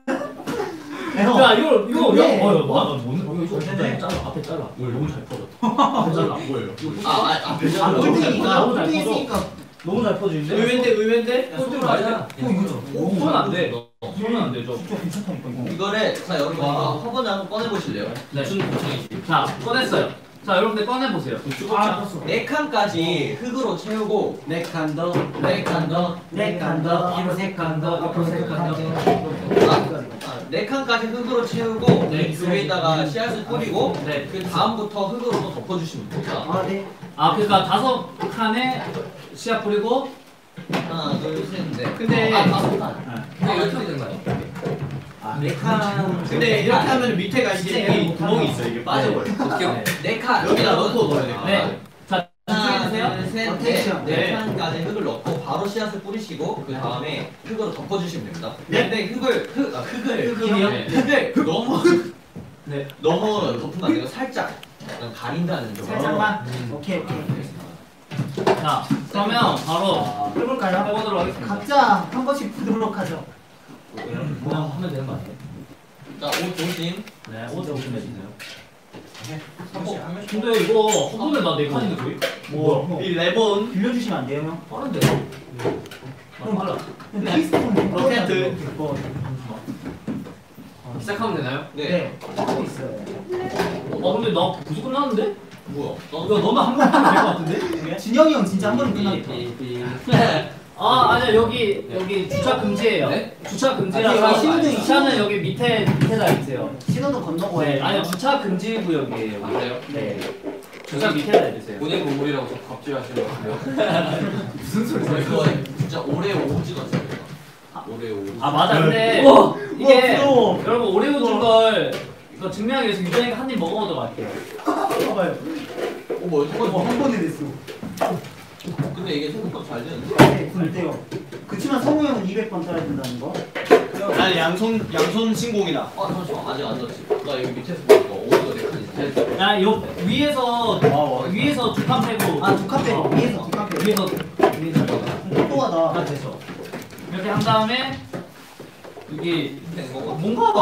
Speaker 1: 자 이거
Speaker 2: 근데-
Speaker 1: 맞아 이거 잘라 앞에 잘라 너무 잘 퍼져 앞에 잘라 뭐예요?
Speaker 2: 아 꼴등이니까
Speaker 1: 너무 잘
Speaker 2: 꼴등이
Speaker 1: 퍼져.
Speaker 2: 있으니까
Speaker 1: 너무 잘 퍼지는데?
Speaker 3: 의외인데?
Speaker 1: 꼴등 말이야? 손은 안 돼. 손은 안 되죠.
Speaker 2: 진짜 괜찮다니까 이거.
Speaker 4: 이거를 자 여러분 이거 화분을 한번 꺼내 보실래요?
Speaker 1: 네. 자 꺼냈어요. 자 여러분들 꺼내 보세요.
Speaker 2: 아,
Speaker 4: 4칸까지 흙으로 채우고
Speaker 3: 네 칸 더.
Speaker 4: 4칸 더,
Speaker 2: 네 칸 더,
Speaker 1: 뒤로 세 칸 더, 옆으로 세 칸 더.
Speaker 4: 4칸까지 흙으로 채우고
Speaker 1: 네.
Speaker 4: 그 위에다가 씨앗을 뿌리고
Speaker 1: 네.
Speaker 4: 그 다음부터 흙으로 또 덮어주시면 됩니다.
Speaker 2: 아 네.
Speaker 1: 아 그러니까 5칸에 씨앗 뿌리고
Speaker 4: 하나, 둘, 셋, 넷.
Speaker 3: 근데-
Speaker 4: 5칸.
Speaker 6: 근데 이렇게 되는 거야.
Speaker 2: 네 칸.
Speaker 3: 근데 이렇게 하면 밑에가 이제 이 구멍이 있어 이게 빠져버려.
Speaker 6: 어떻게
Speaker 1: 네.
Speaker 4: 4칸.
Speaker 3: 여기다 넣고 넣어야 돼.
Speaker 1: 네. 자
Speaker 4: 하나,
Speaker 1: 집중해주세요.
Speaker 4: 둘, 셋,
Speaker 2: 어텐션.
Speaker 4: 넷.
Speaker 3: 네.
Speaker 4: 4칸까지 흙을 넣고 바로 씨앗을 뿌리시고 그 다음에 흙으로 덮어주시면 됩니다.
Speaker 3: 네.
Speaker 4: 근데 흙을
Speaker 1: 흙이요?
Speaker 4: 네. 흙을 너무
Speaker 1: 네.
Speaker 4: 너무 덮으면 안 되고 살짝 약간 가린다는 점.
Speaker 2: 살짝만. 오케이.
Speaker 1: 자 그러면 바로
Speaker 2: 해볼까요?
Speaker 1: 해보도록 하겠습니다.
Speaker 2: 각자 한 번씩 부르도록 하죠.
Speaker 1: 그냥 하면 되는 거 아니에요?
Speaker 4: 자, 옷 조심.
Speaker 1: 네, 옷 조심해주세요.
Speaker 4: 한 명씩.
Speaker 1: 근데 이거 화분에 나 4칸인데 거의? 뭐야?
Speaker 3: 이 레몬.
Speaker 2: 빌려주시면 안 돼요 형?
Speaker 1: 빠른데? 빨라.
Speaker 2: 근데 피스톤
Speaker 3: 로켓트.
Speaker 6: 시작하면 되나요?
Speaker 4: 네.
Speaker 2: 하고 있어요.
Speaker 1: 근데 나 벌써 끝났는데?
Speaker 4: 뭐야?
Speaker 1: 이거 너는 한번 하면 될 것 같은데?
Speaker 2: 진영이 형 진짜 한 번은 끝나겠다.
Speaker 1: 아니야 여기 주차 금지예요.
Speaker 6: 네?
Speaker 1: 주차
Speaker 2: 아니,
Speaker 1: 금지라서
Speaker 2: 여기 신호등,
Speaker 1: 주차는 여기 밑에다 있어요.
Speaker 2: 신호등 건너고
Speaker 1: 네,
Speaker 2: 해요.
Speaker 1: 아니요 주차 금지 구역이에요.
Speaker 6: 맞아요?
Speaker 1: 네. 주차 밑에다 해주세요.
Speaker 6: 본인 건물이라고 자꾸 갑질 하시는 것 같아요.
Speaker 1: 무슨 소리
Speaker 4: 이거 진짜 오레오 찍었어요. 오레오.
Speaker 1: 아 맞아 근데 이게 여러분 오레오 준 걸 이거 증명하기 위해서 유정이가 한 입 먹어보도록 할게요.
Speaker 2: 봐봐요.
Speaker 4: 뭐야?
Speaker 2: 한 번에 됐어.
Speaker 4: 근데 이게 생각보다 잘 되는데?
Speaker 2: 네, 그럴때요. 그치만 성우 형은 200번 따야 된다는 거.
Speaker 3: 난 양손 신공이다.
Speaker 4: 잠시만 아직 안 졌지. 나 여기 밑에서 보니까 오레오 4칸 있어.
Speaker 1: 야, 요 위에서 두 칸 빼고
Speaker 2: 아, 두 칸 빼고 위에서 두 칸 빼고.
Speaker 1: 위에서
Speaker 2: 똑똑하다.
Speaker 1: 다 됐어. 이렇게 한 다음에 이게
Speaker 4: 된 거고.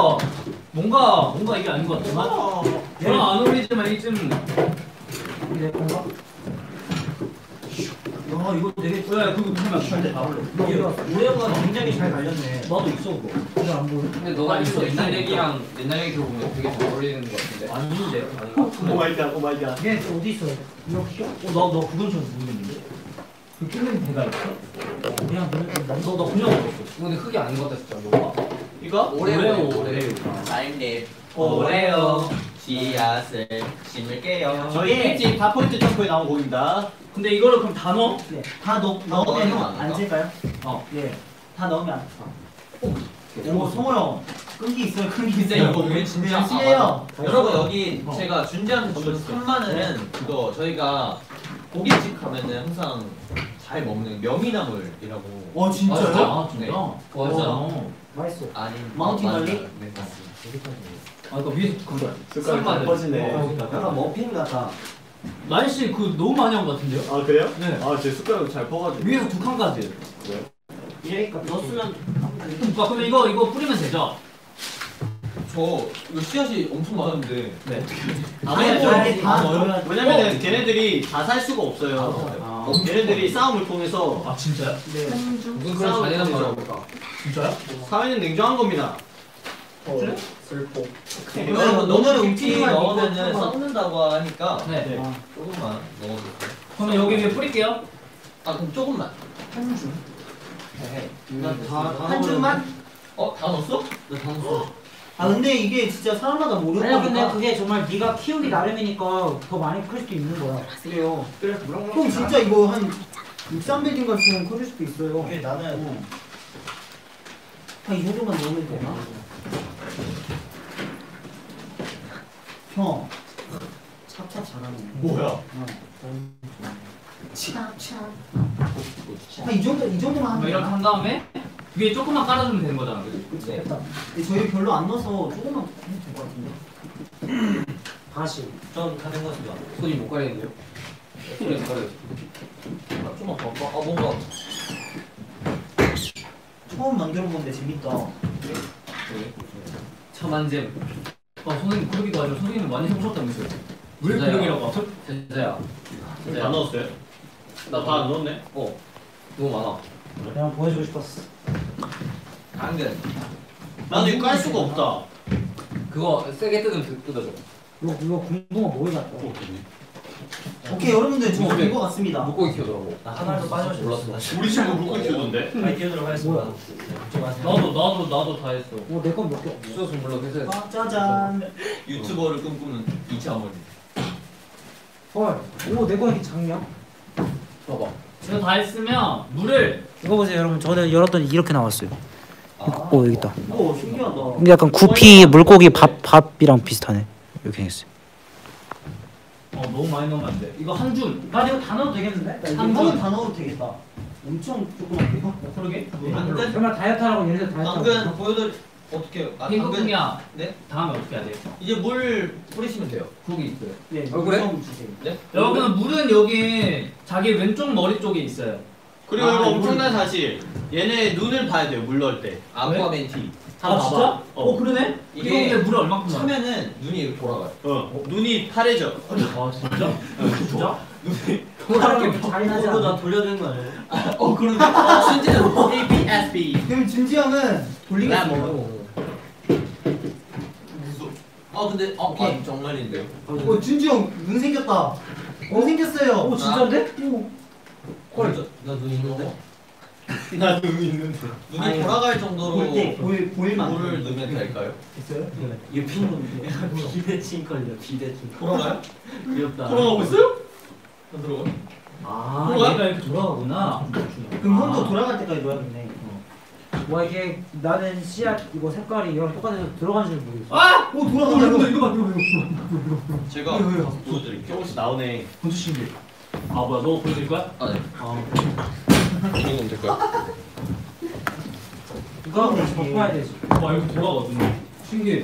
Speaker 1: 뭔가 이게 아닌 것 같지만 저랑 안 어울리지만 이쯤
Speaker 2: 내 건가? 이거 되게
Speaker 1: 왜 그거 보면 진짜 다 올려.
Speaker 2: 우레오가 굉장히 잘 달렸네.
Speaker 1: 나도 있어 그거.
Speaker 5: 근데 안 보여.
Speaker 4: 근데 너가
Speaker 1: 있어,
Speaker 4: 옛날
Speaker 1: 있어.
Speaker 4: 얘기랑 옛날 얘기 들어보면 되게 잘 어울리는 것 같은데.
Speaker 1: 아닌데.
Speaker 3: 오마이갓 오마이갓.
Speaker 5: 이게 어디 있어? 이거
Speaker 1: 너 그건 좀 모르겠는데. 그 뚫린 배가 있어?
Speaker 5: 그냥
Speaker 1: 너 그냥 먹었어.
Speaker 4: 근데 흙이 아닌 것 같아 진짜 너가.
Speaker 3: 이거?
Speaker 4: 오레오. 타임랩. 오레오. 씨앗을 심을게요.
Speaker 3: 저희 일집 다포인트 점프에 나온 곡입니다.
Speaker 1: 근데 이거를 그럼 다 넣어?
Speaker 2: 네, 다 넣으면
Speaker 4: 넣으면
Speaker 2: 안
Speaker 4: 안
Speaker 2: 찔까요? 예, 다 넣으면 안 오, 성호 형 끈기 있어요, 끈기
Speaker 4: 근데
Speaker 2: 있어요.
Speaker 4: 이거 왜 진짜
Speaker 2: 열심히해요.
Speaker 4: 여러분 여기 제가 준지한테 준 3만원은 그거 저희가 고깃집 가면은 항상 잘 먹는 명이나물이라고.
Speaker 2: 와 진짜요?
Speaker 1: 아 진짜?
Speaker 4: 네.
Speaker 1: 맞아.
Speaker 5: 맛있어.
Speaker 4: 아니
Speaker 2: 마운틴 갈릭?
Speaker 4: 네 맞습니다.
Speaker 1: 아 그러니까 위에서 그거.
Speaker 3: 숟가락 잘 퍼지네.
Speaker 2: 약간 머핀 같아.
Speaker 1: 나이씨 그 너무 많이 한 것 같은데요?
Speaker 3: 아 그래요?
Speaker 1: 네.
Speaker 3: 아제 숟가락 잘 퍼가지고.
Speaker 1: 위에서 두 칸까지.
Speaker 2: 이러니까 넣었으면
Speaker 1: 그러니까 근데 이거 뿌리면 되죠?
Speaker 4: 저 이거 씨앗이 엄청 많은데.
Speaker 1: 네.
Speaker 2: 아니 다 넣어야
Speaker 3: 왜냐면은 걔네들이 다 살 수가 없어요.
Speaker 1: 아,
Speaker 3: 걔네들이 싸움을 통해서
Speaker 1: 아 진짜요?
Speaker 4: 무슨 그런 잔인한 말을 할까?
Speaker 1: 진짜요?
Speaker 3: 사회는 냉정한 겁니다.
Speaker 4: 슬퍼.
Speaker 2: 오늘은
Speaker 4: 너무 깊이
Speaker 2: 김치만
Speaker 4: 넣으면은
Speaker 2: 이거
Speaker 4: 썩는다고 하니까
Speaker 1: 네.
Speaker 4: 조금만 넣어주세요.
Speaker 1: 그러면 여기 위에 뿌릴게요.
Speaker 4: 아 그럼 조금만.
Speaker 2: 한 줌.
Speaker 4: 다
Speaker 2: 한 줌만?
Speaker 4: 다 넣었어?
Speaker 2: 아 근데 이게 진짜 사람마다 모르는
Speaker 5: 아니야 근데
Speaker 2: 거니까.
Speaker 5: 그게 정말 네가 키우기 나름이니까 더 많이 클 수도 있는 거야.
Speaker 2: 그래요. 형 진짜 이거 한 63빌딩 같으면 커질 수도 있어요. 나는 한 이 정도만 넣으면 되나? 형 찹찹 잘하네.
Speaker 3: 뭐야?
Speaker 2: 찹찹. 한이 정도만 하면
Speaker 1: 이렇게
Speaker 2: 되나?
Speaker 1: 한 다음에 위에 조금만 깔아주면 되는 거잖아, 그지?
Speaker 2: 그치, 됐다. 근데 저희 별로 안 넣어서 조금만 해도 될 것 같은데.
Speaker 5: 다시.
Speaker 7: 전 가는 것이죠.
Speaker 4: 손이 못 가리는데요? 손이 못 가려. 좀만 더. 뭔가.
Speaker 2: 처음 만들어 보는데 재밌다.
Speaker 1: 차만잼. 선생님 그러기도 아니라 선생님은 많이 해보셨다면서요? 왜
Speaker 4: 진짜요?
Speaker 1: 그러기라고 하죠?
Speaker 4: 진짜야.
Speaker 3: 다 넣었어요? 나 다 안 넣었네.
Speaker 4: 너무 많아.
Speaker 5: 그냥 보여주고 싶었어.
Speaker 4: 당근.
Speaker 3: 나는 이거 깔 수가 없다.
Speaker 4: 그거 세게 뜯어줘.
Speaker 5: 이거 궁금한 뭐에 갔다.
Speaker 2: 오케이 여러분들 저 된 것 같습니다.
Speaker 4: 물고기 키우더라고.
Speaker 7: 나 하나도 빠져서
Speaker 4: 몰랐어.
Speaker 3: 우리 집은 물고기 키우던데.
Speaker 7: 많이 뛰어들어 하겠습니다.
Speaker 1: 나도 다 했어.
Speaker 5: 내 건 몇 개?
Speaker 4: 수업은 물론 해서
Speaker 2: 아, 짜잔.
Speaker 4: 유튜버를 꿈꾸는 이창원.
Speaker 5: 헐. 내 거 이렇게 작냐?
Speaker 4: 봐봐.
Speaker 1: 이거 다 했으면 물을
Speaker 5: 이거 보세요 여러분. 저는 열었더니 이렇게 나왔어요. 오 여기 있다.
Speaker 2: 오 신기하다.
Speaker 5: 근데 약간 구피 물고기 밥이랑 비슷하네. 이렇게 생겼어요.
Speaker 1: 너무 많이 넣으면 안 돼. 이거 한 줌. 나 이거 다 넣어도 되겠는데?
Speaker 2: 한 번은 다 넣어도 되겠다. 엄청 조그맣게요?
Speaker 1: 그러게.
Speaker 4: 당근?
Speaker 5: 정말 다이어트하라고 얘네들
Speaker 4: 당근 보여드릴 어떻게?
Speaker 1: 피부풍이야.
Speaker 4: 네?
Speaker 1: 다음에 어떻게 해야 돼?
Speaker 4: 이제 물 뿌리시면 돼요.
Speaker 1: 거기 있어요.
Speaker 2: 네.
Speaker 4: 그래?
Speaker 2: 좀 주세요.
Speaker 4: 네?
Speaker 1: 여러분 물은 여기 자기 왼쪽 머리 쪽에 있어요.
Speaker 3: 그리고
Speaker 2: 아,
Speaker 3: 이거
Speaker 2: 이거
Speaker 3: 엄청난 사실. 얘네 눈을 봐야 돼요. 물 넣을 때.
Speaker 4: 아쿠아멘티.
Speaker 1: 아 진짜?
Speaker 3: 어.
Speaker 1: 그러네?
Speaker 4: 이게
Speaker 1: 이거 근데 물을 얼마큼 넣어?
Speaker 4: 차면은 눈이 이렇게 돌아가요.
Speaker 3: 눈이 파래져.
Speaker 1: 아 진짜? 진짜?
Speaker 5: 그렇게 잔인하지 않아.
Speaker 7: 돌려드는 거 아니에요?
Speaker 4: 그런데 진짜
Speaker 3: ABSB.
Speaker 2: 그럼 준지 형은 돌리겠습니다.
Speaker 4: 근데
Speaker 2: 오케이.
Speaker 4: 정말인데요.
Speaker 2: 준지 형 눈 생겼다. 눈 생겼어요.
Speaker 5: 오 진짜인데?
Speaker 7: 나눈 있는데?
Speaker 3: 나 눈이 있는데.
Speaker 4: 눈이
Speaker 2: 아니,
Speaker 4: 돌아갈 정도로
Speaker 2: 보일만.
Speaker 4: 물을 넣으면 될까요?
Speaker 2: 있어요?
Speaker 7: 이게 핑크인데. 비대칭걸이야 비대칭.
Speaker 4: 돌아가요?
Speaker 7: 귀엽다.
Speaker 3: 돌아가고 있어요?
Speaker 4: 안 들어가?
Speaker 1: 아
Speaker 4: 뭐야?
Speaker 1: 얘가 이렇게 돌아가구나.
Speaker 2: 그럼 형도 돌아갈 때까지 넣어야겠네.
Speaker 5: 와 이게 나는 씨앗 이거 색깔이 이거랑 똑같아서 들어가는 줄 모르겠어.
Speaker 1: 아!
Speaker 2: 오 돌아간다.
Speaker 1: 이거 봐.
Speaker 4: 제가 보여드릴게요.
Speaker 3: 조금씩 나오네.
Speaker 1: 본주 신기. 아 뭐야 너 보여줄 거야?
Speaker 4: 아 네. 이거 넣으면 될까요?
Speaker 5: 이거 하고 다시 바꿔야 되지.
Speaker 1: 와 이렇게 돌아가구나. 신기해.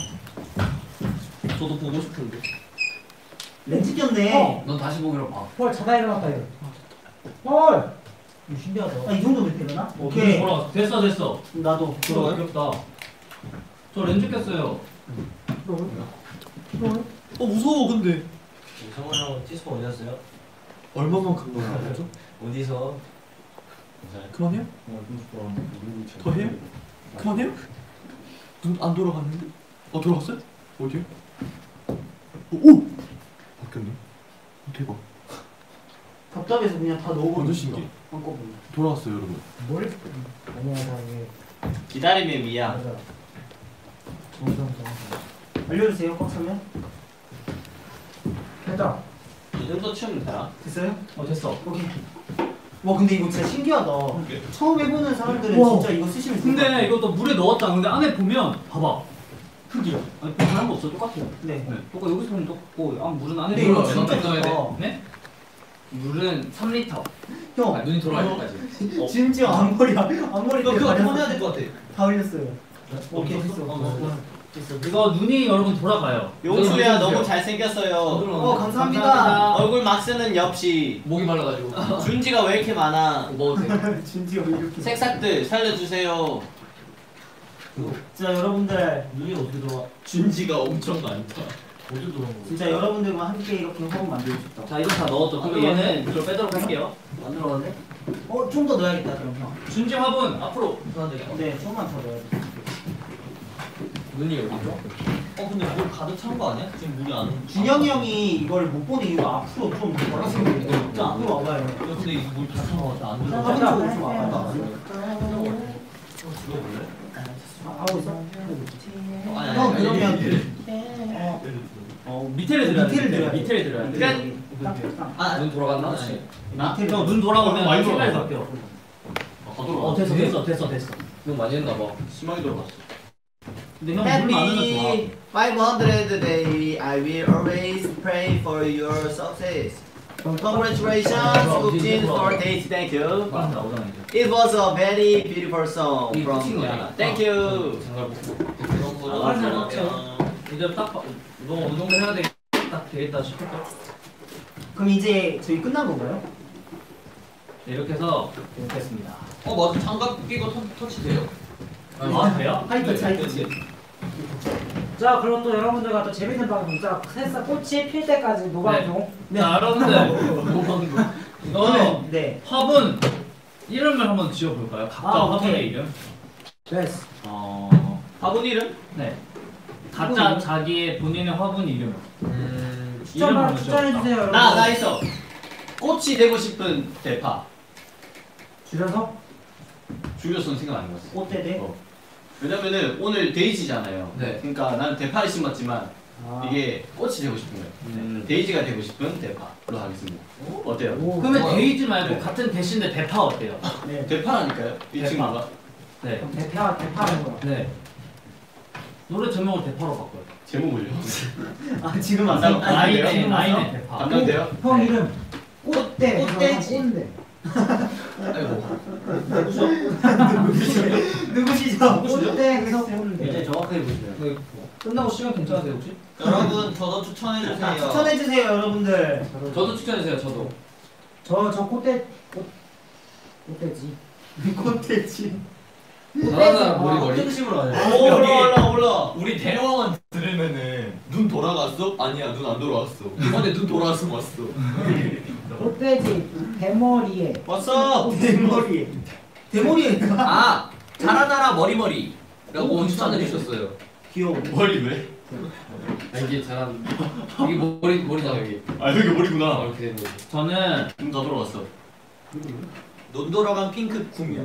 Speaker 4: 저도 보고 싶은데.
Speaker 2: 렌즈 꼈네.
Speaker 4: 넌 다시 보기로 봐.
Speaker 5: 헐 자다 일어났다 이거. 헐. 이거 신기하다.
Speaker 2: 아, 이 정도면 되려나?
Speaker 1: 오케이.
Speaker 2: 오케이.
Speaker 1: 돌아갔어. 됐어.
Speaker 2: 나도.
Speaker 1: 돌아가. 귀엽다. 저 렌즈 꼈어요.
Speaker 3: 무서워 근데.
Speaker 7: 성원 형은 티스포 어디 갔어요?
Speaker 8: 얼마만 강도를 하죠?
Speaker 7: 어디서?
Speaker 8: 그만해요? 더 해요? 그만해요? 눈 안 돌아갔는데? 돌아갔어요? 어디요? 오! 바뀌었네. 대박.
Speaker 2: 답답해서 그냥 다
Speaker 8: 완전
Speaker 2: 넣어버렸어.
Speaker 8: 신기해.
Speaker 2: 한꺼번에.
Speaker 8: 돌아왔어요, 여러분.
Speaker 5: 뭘? 아니야 나 이게
Speaker 3: 기다림의 미야.
Speaker 5: 맞아. 정상.
Speaker 2: 알려주세요. 꽉 차면.
Speaker 5: 됐다.
Speaker 3: 이 정도 치우면 되나?
Speaker 2: 됐어요?
Speaker 1: 됐어.
Speaker 2: 오케이. 와 근데 이거 진짜 신기하다. 처음 해보는 사람들은
Speaker 1: 우와.
Speaker 2: 진짜 이거 쓰시면 좋을 것
Speaker 1: 근데
Speaker 2: 같아요.
Speaker 1: 이것도 물에 넣었다. 근데 안에 보면 봐봐. 흙이야. 아니 변한 거 없어. 똑같아.
Speaker 2: 네.
Speaker 1: 똑같아. 여기서 보면 똑같고 물은 안에
Speaker 2: 근데 이거
Speaker 1: 들어가요.
Speaker 2: 진짜
Speaker 6: 넣어야 돼.
Speaker 2: 좋다.
Speaker 1: 네? 물은 3리터.
Speaker 2: 형.
Speaker 6: 눈이 돌아갈 때까지.
Speaker 2: 심지어 앞머리
Speaker 4: 너 그거 폰해야 될 것 같아.
Speaker 2: 다 흘렸어요. 오케이 됐어.
Speaker 1: 이거 눈이 여러분 돌아가요.
Speaker 3: 용수야 너무 잘생겼어요.
Speaker 2: 감사합니다.
Speaker 3: 얼굴 막 쓰는 엽시.
Speaker 6: 목이 말라가지고.
Speaker 3: 준지가 왜 이렇게 많아?
Speaker 6: 먹어도 돼.
Speaker 2: 진지가 왜 이렇게.
Speaker 3: 색삭들 살려주세요.
Speaker 2: 자 여러분들
Speaker 7: 눈이 어떻게 들어와?
Speaker 3: 준지가 엄청 많다.
Speaker 7: 어디 들어온 거야?
Speaker 2: 진짜 여러분들과 함께 이렇게 호흡 만들고 싶다.
Speaker 1: 자 이거 다 넣었죠. 그럼 얘는 이걸 빼도록 할게요.
Speaker 2: 안 들어갔네? 좀 더 넣어야겠다 그럼 형.
Speaker 1: 준지 화분 앞으로.
Speaker 2: 네, 조금만 더 넣어야 돼.
Speaker 6: 눈이 어디죠?
Speaker 4: 근데 물 가득 찬 거 아니야? 지금 물이 안.
Speaker 2: 준영이 형이 이걸 못 보는 이유가 앞으로 좀 돌아서 좀 앞으로 와봐요.
Speaker 4: 근데 이거 물다 찬 거 같아. 안 들어.
Speaker 2: 화분 쪽으로 좀 와봐요. 하고 있어? 형 그러면
Speaker 1: 밑에를 들어야 돼.
Speaker 2: 밑에를 들어야 돼.
Speaker 1: 밑에를 들어야 돼.
Speaker 6: 눈 돌아갔나?
Speaker 2: 밑에를
Speaker 1: 형눈 돌아오면
Speaker 3: 많이
Speaker 1: 색깔이
Speaker 3: 돌아갔어.
Speaker 1: 바뀌어.
Speaker 3: 다 돌아갔어.
Speaker 1: 됐어.
Speaker 6: 눈 많이 했나 봐.
Speaker 3: 심하게 돌아갔어.
Speaker 1: 근데 형 물 많은 거 좋아.
Speaker 3: Happy 500 day. I will always pray for your success. Congratulations, Gukjin, for days. Thank you.
Speaker 1: 막 나오잖아 이제.
Speaker 3: It was a very beautiful song
Speaker 1: 이
Speaker 3: from
Speaker 1: 끝인 거야.
Speaker 3: Rihanna. Thank you.
Speaker 6: 장갑 벗고.
Speaker 4: 그런 거.
Speaker 1: 아, 이제 딱 너 어느 정도 해야 딱 되겠다 싶을 때
Speaker 2: 그럼 이제 저희 끝난 건가요?
Speaker 1: 네, 이렇게 해서 이렇게 했습니다.
Speaker 4: 맞아. 장갑 끼고 터치돼요.
Speaker 1: 아 돼요?
Speaker 2: 하이터치 하이터치.
Speaker 5: 자 그럼 또 여러분들과 또 재밌는 방송 자 새싹 꽃이 필 때까지 노방송
Speaker 1: 자 여러분들 이거
Speaker 2: 네.
Speaker 1: 화분 이름을 한번 지어볼까요? 각자
Speaker 2: 아,
Speaker 1: 화분의
Speaker 2: 오케이.
Speaker 1: 이름.
Speaker 5: 됐어.
Speaker 3: 화분 이름?
Speaker 1: 네. 각자 자기의 본인의 화분 이름. 이름 한번
Speaker 5: 추천해주세요 여러분.
Speaker 3: 나 있어. 꽃이 되고 싶은 대파.
Speaker 5: 줄여서?
Speaker 3: 줄여서는 생각 안 해봤어.
Speaker 2: 꽃대대?
Speaker 3: 왜냐면은 오늘 데이지잖아요.
Speaker 6: 네.
Speaker 3: 그러니까 나는 대파를 심었지만 이게 꽃이 되고 싶은 거예요. 데이지가 되고 싶은 대파로 하겠습니다. 어때요?
Speaker 5: 오,
Speaker 1: 그러면
Speaker 5: 좋아요.
Speaker 1: 데이지 말고 같은 대신데 대파 어때요?
Speaker 2: 네.
Speaker 3: 대파라니까요? 이
Speaker 1: 대파.
Speaker 3: 친구가.
Speaker 1: 네.
Speaker 5: 그럼 대파하는 거야.
Speaker 1: 네. 노래 제목을 대파로 바꿔요.
Speaker 3: 제목을요?
Speaker 2: 아 지금 안
Speaker 3: 나-
Speaker 2: 나.
Speaker 1: 라인의 대파.
Speaker 3: 담당돼요?
Speaker 5: 형 이름 꽃대.
Speaker 2: 꽃대지.
Speaker 5: 꽃대.
Speaker 6: 아이고.
Speaker 2: 누구시죠?
Speaker 5: 꽃대 그래서 꽃대.
Speaker 7: 정확하게 보시면.
Speaker 1: 네. 끝나고 시간 괜찮으세요 혹시?
Speaker 4: 여러분 저도 추천해 주세요.
Speaker 2: 추천해주세요 여러분들.
Speaker 6: 저도 추천해주세요. 저도.
Speaker 5: 저 꽃대 꽃대지.
Speaker 2: 꽃대지.
Speaker 6: 나나 머리.
Speaker 7: 뜻심으로 하네.
Speaker 3: 올라.
Speaker 6: 우리 대화만 들으면은 눈 돌아갔어? 아니야 눈 안 돌아왔어. 이번에 눈 돌아왔으면 왔어.
Speaker 5: 꽃대지 대머리에.
Speaker 3: 왔어.
Speaker 2: 대머리. 대머리.
Speaker 6: 아 자라나라 머리머리라고 추천해 주셨어요.
Speaker 2: 귀여워.
Speaker 3: 머리 왜?
Speaker 6: 이게 잘한. 이게 머리잖아 여기.
Speaker 3: 아 여기 머리구나.
Speaker 6: 이렇게 되는 거지.
Speaker 1: 저는
Speaker 3: 눈 다 돌아왔어.
Speaker 4: 눈 돌아간 핑크 궁이야.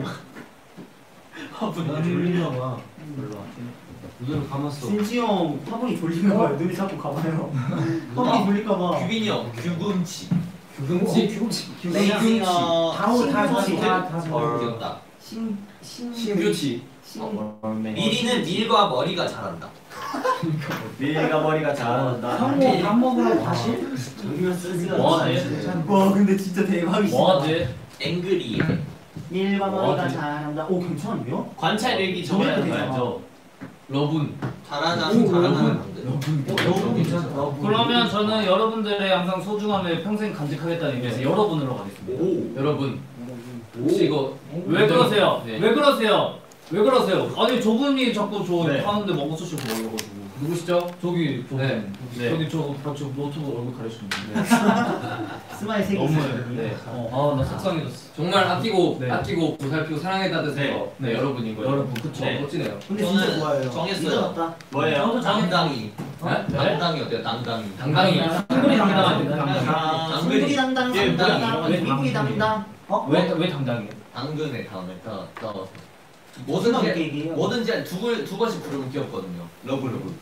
Speaker 7: 난 졸린가 봐. 눈을 감았어.
Speaker 2: 진지 형 화분이 졸린가 봐요. 눈이 자꾸 감아요. 화분이 졸릴까 봐.
Speaker 4: 규빈이 형 규금치.
Speaker 6: 규금치.
Speaker 3: 레이징
Speaker 5: 다오 다
Speaker 4: 귀엽다.
Speaker 6: 신교치.
Speaker 4: 미리는 밀과 머리가 잘한다.
Speaker 3: 밀가 머리가 잘한다.
Speaker 5: 형뭐 밥 먹으러 다시?
Speaker 2: 여기만 쓰지가
Speaker 1: 뭐하지?
Speaker 2: 와 근데 진짜 대박이시다.
Speaker 1: 뭐하지?
Speaker 4: 앵그리.
Speaker 2: 밀과 머리가
Speaker 1: 뭐하지?
Speaker 2: 잘한다. 오 괜찮은데요?
Speaker 3: 관찰 일기 적어야 하는 거 알죠?
Speaker 6: 러분.
Speaker 4: 잘하는 사람인데.
Speaker 5: 너무 괜찮다.
Speaker 1: 그러면 저는 여러분들의 항상 소중함을 평생 간직하겠다는 의미에서 여러분으로 가겠습니다.
Speaker 3: 오.
Speaker 6: 여러분. 혹시 이거
Speaker 1: 왜 그러세요?
Speaker 6: 네.
Speaker 1: 왜 그러세요? 왜 그러세요? 아니 저분이 자꾸 저
Speaker 3: 네.
Speaker 1: 하는데 멈춰주시고 그러가지고
Speaker 6: 누구시죠?
Speaker 1: 저기 저분
Speaker 6: 네.
Speaker 1: 저기 저 노트북 얼굴 가리시는 분.
Speaker 2: 스마일 색이
Speaker 1: 너무
Speaker 2: 있어요.
Speaker 1: 네. 아나 속상해졌어.
Speaker 6: 정말 아끼고
Speaker 1: 네.
Speaker 6: 아끼고 보살피고 사랑해다드서
Speaker 1: 네.
Speaker 6: 여러분인 거예요.
Speaker 1: 여러분 그쵸.
Speaker 6: 네, 멋지네요.
Speaker 2: 근데 진짜
Speaker 4: 저는
Speaker 2: 좋아요.
Speaker 4: 정했어요.
Speaker 2: 잊어졌다.
Speaker 3: 뭐예요?
Speaker 5: 저도
Speaker 4: 당당히.
Speaker 6: 네?
Speaker 4: 당당히 어때요? 당당히.
Speaker 6: 당당히.
Speaker 1: 충분히 당당한데
Speaker 2: 숭구리 당당
Speaker 3: 예,
Speaker 2: 당당
Speaker 1: 왜
Speaker 2: 미국이 당당.
Speaker 1: 왜 당당해?
Speaker 4: 당근의 다음에 따라서
Speaker 2: 무슨
Speaker 4: 뭐든지
Speaker 2: 얘기예요?
Speaker 4: 뭐든지 두 번씩 부르면 귀엽거든요. 러브.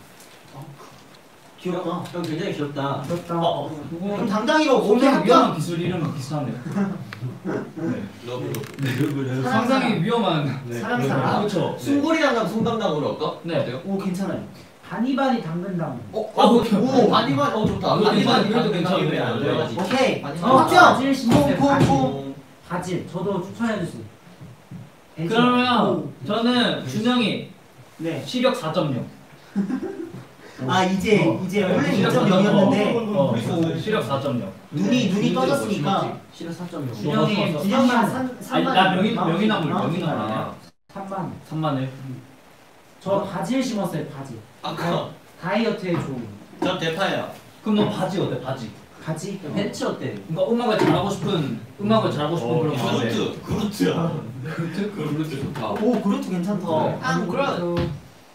Speaker 2: 귀엽다.
Speaker 7: 형 굉장히 귀엽다.
Speaker 5: 귀엽다.
Speaker 2: 그럼 당당이로 오케이
Speaker 1: 굉장히
Speaker 2: 할까?
Speaker 1: 위험한 기술 이름은 비슷하네요. 네.
Speaker 4: 러브.
Speaker 1: 상당히 위험한.
Speaker 2: 사람 사람.
Speaker 1: 그렇죠.
Speaker 4: 숭구리당당 송당당으로 할까?
Speaker 1: 네.
Speaker 4: 어때요?
Speaker 2: 오 괜찮아요.
Speaker 5: 바니바니 당근당.
Speaker 4: 오 바니바니 좋다. 바니바니
Speaker 1: 이것도
Speaker 4: 당당히
Speaker 1: 괜찮아요.
Speaker 4: 왜안 돼요?
Speaker 2: 오케이.
Speaker 4: 바니바니.
Speaker 2: 확정.
Speaker 5: 바질 심었어요. 바질.
Speaker 2: 콩콩콩.
Speaker 5: 바질. 저도 추천해주세요.
Speaker 1: 그러면 저는 준영이
Speaker 2: 네.
Speaker 1: 시력 4.0.
Speaker 2: 아 이제 원래 2.0이었는데
Speaker 1: 시력 4.0.
Speaker 2: 눈이 떠졌으니까
Speaker 7: 실은 4.0.
Speaker 5: 준영이
Speaker 2: 준영만
Speaker 1: 아니 나 명이나물 아니야?
Speaker 5: 3만.
Speaker 1: 3만을.
Speaker 5: 저 바질 심었어요. 바질.
Speaker 4: 아까
Speaker 5: 다이어트에 좋은.
Speaker 3: 전 대파예요.
Speaker 1: 그럼 너 바지 어때? 바지.
Speaker 5: 바지?
Speaker 7: 벤츠 어때?
Speaker 1: 그러니까 음악을 잘하고 싶은 그런 거 하는데.
Speaker 3: 그루트야.
Speaker 6: 그루트 좋다.
Speaker 2: 오 그루트 괜찮다.
Speaker 1: 네.
Speaker 4: 아 그럼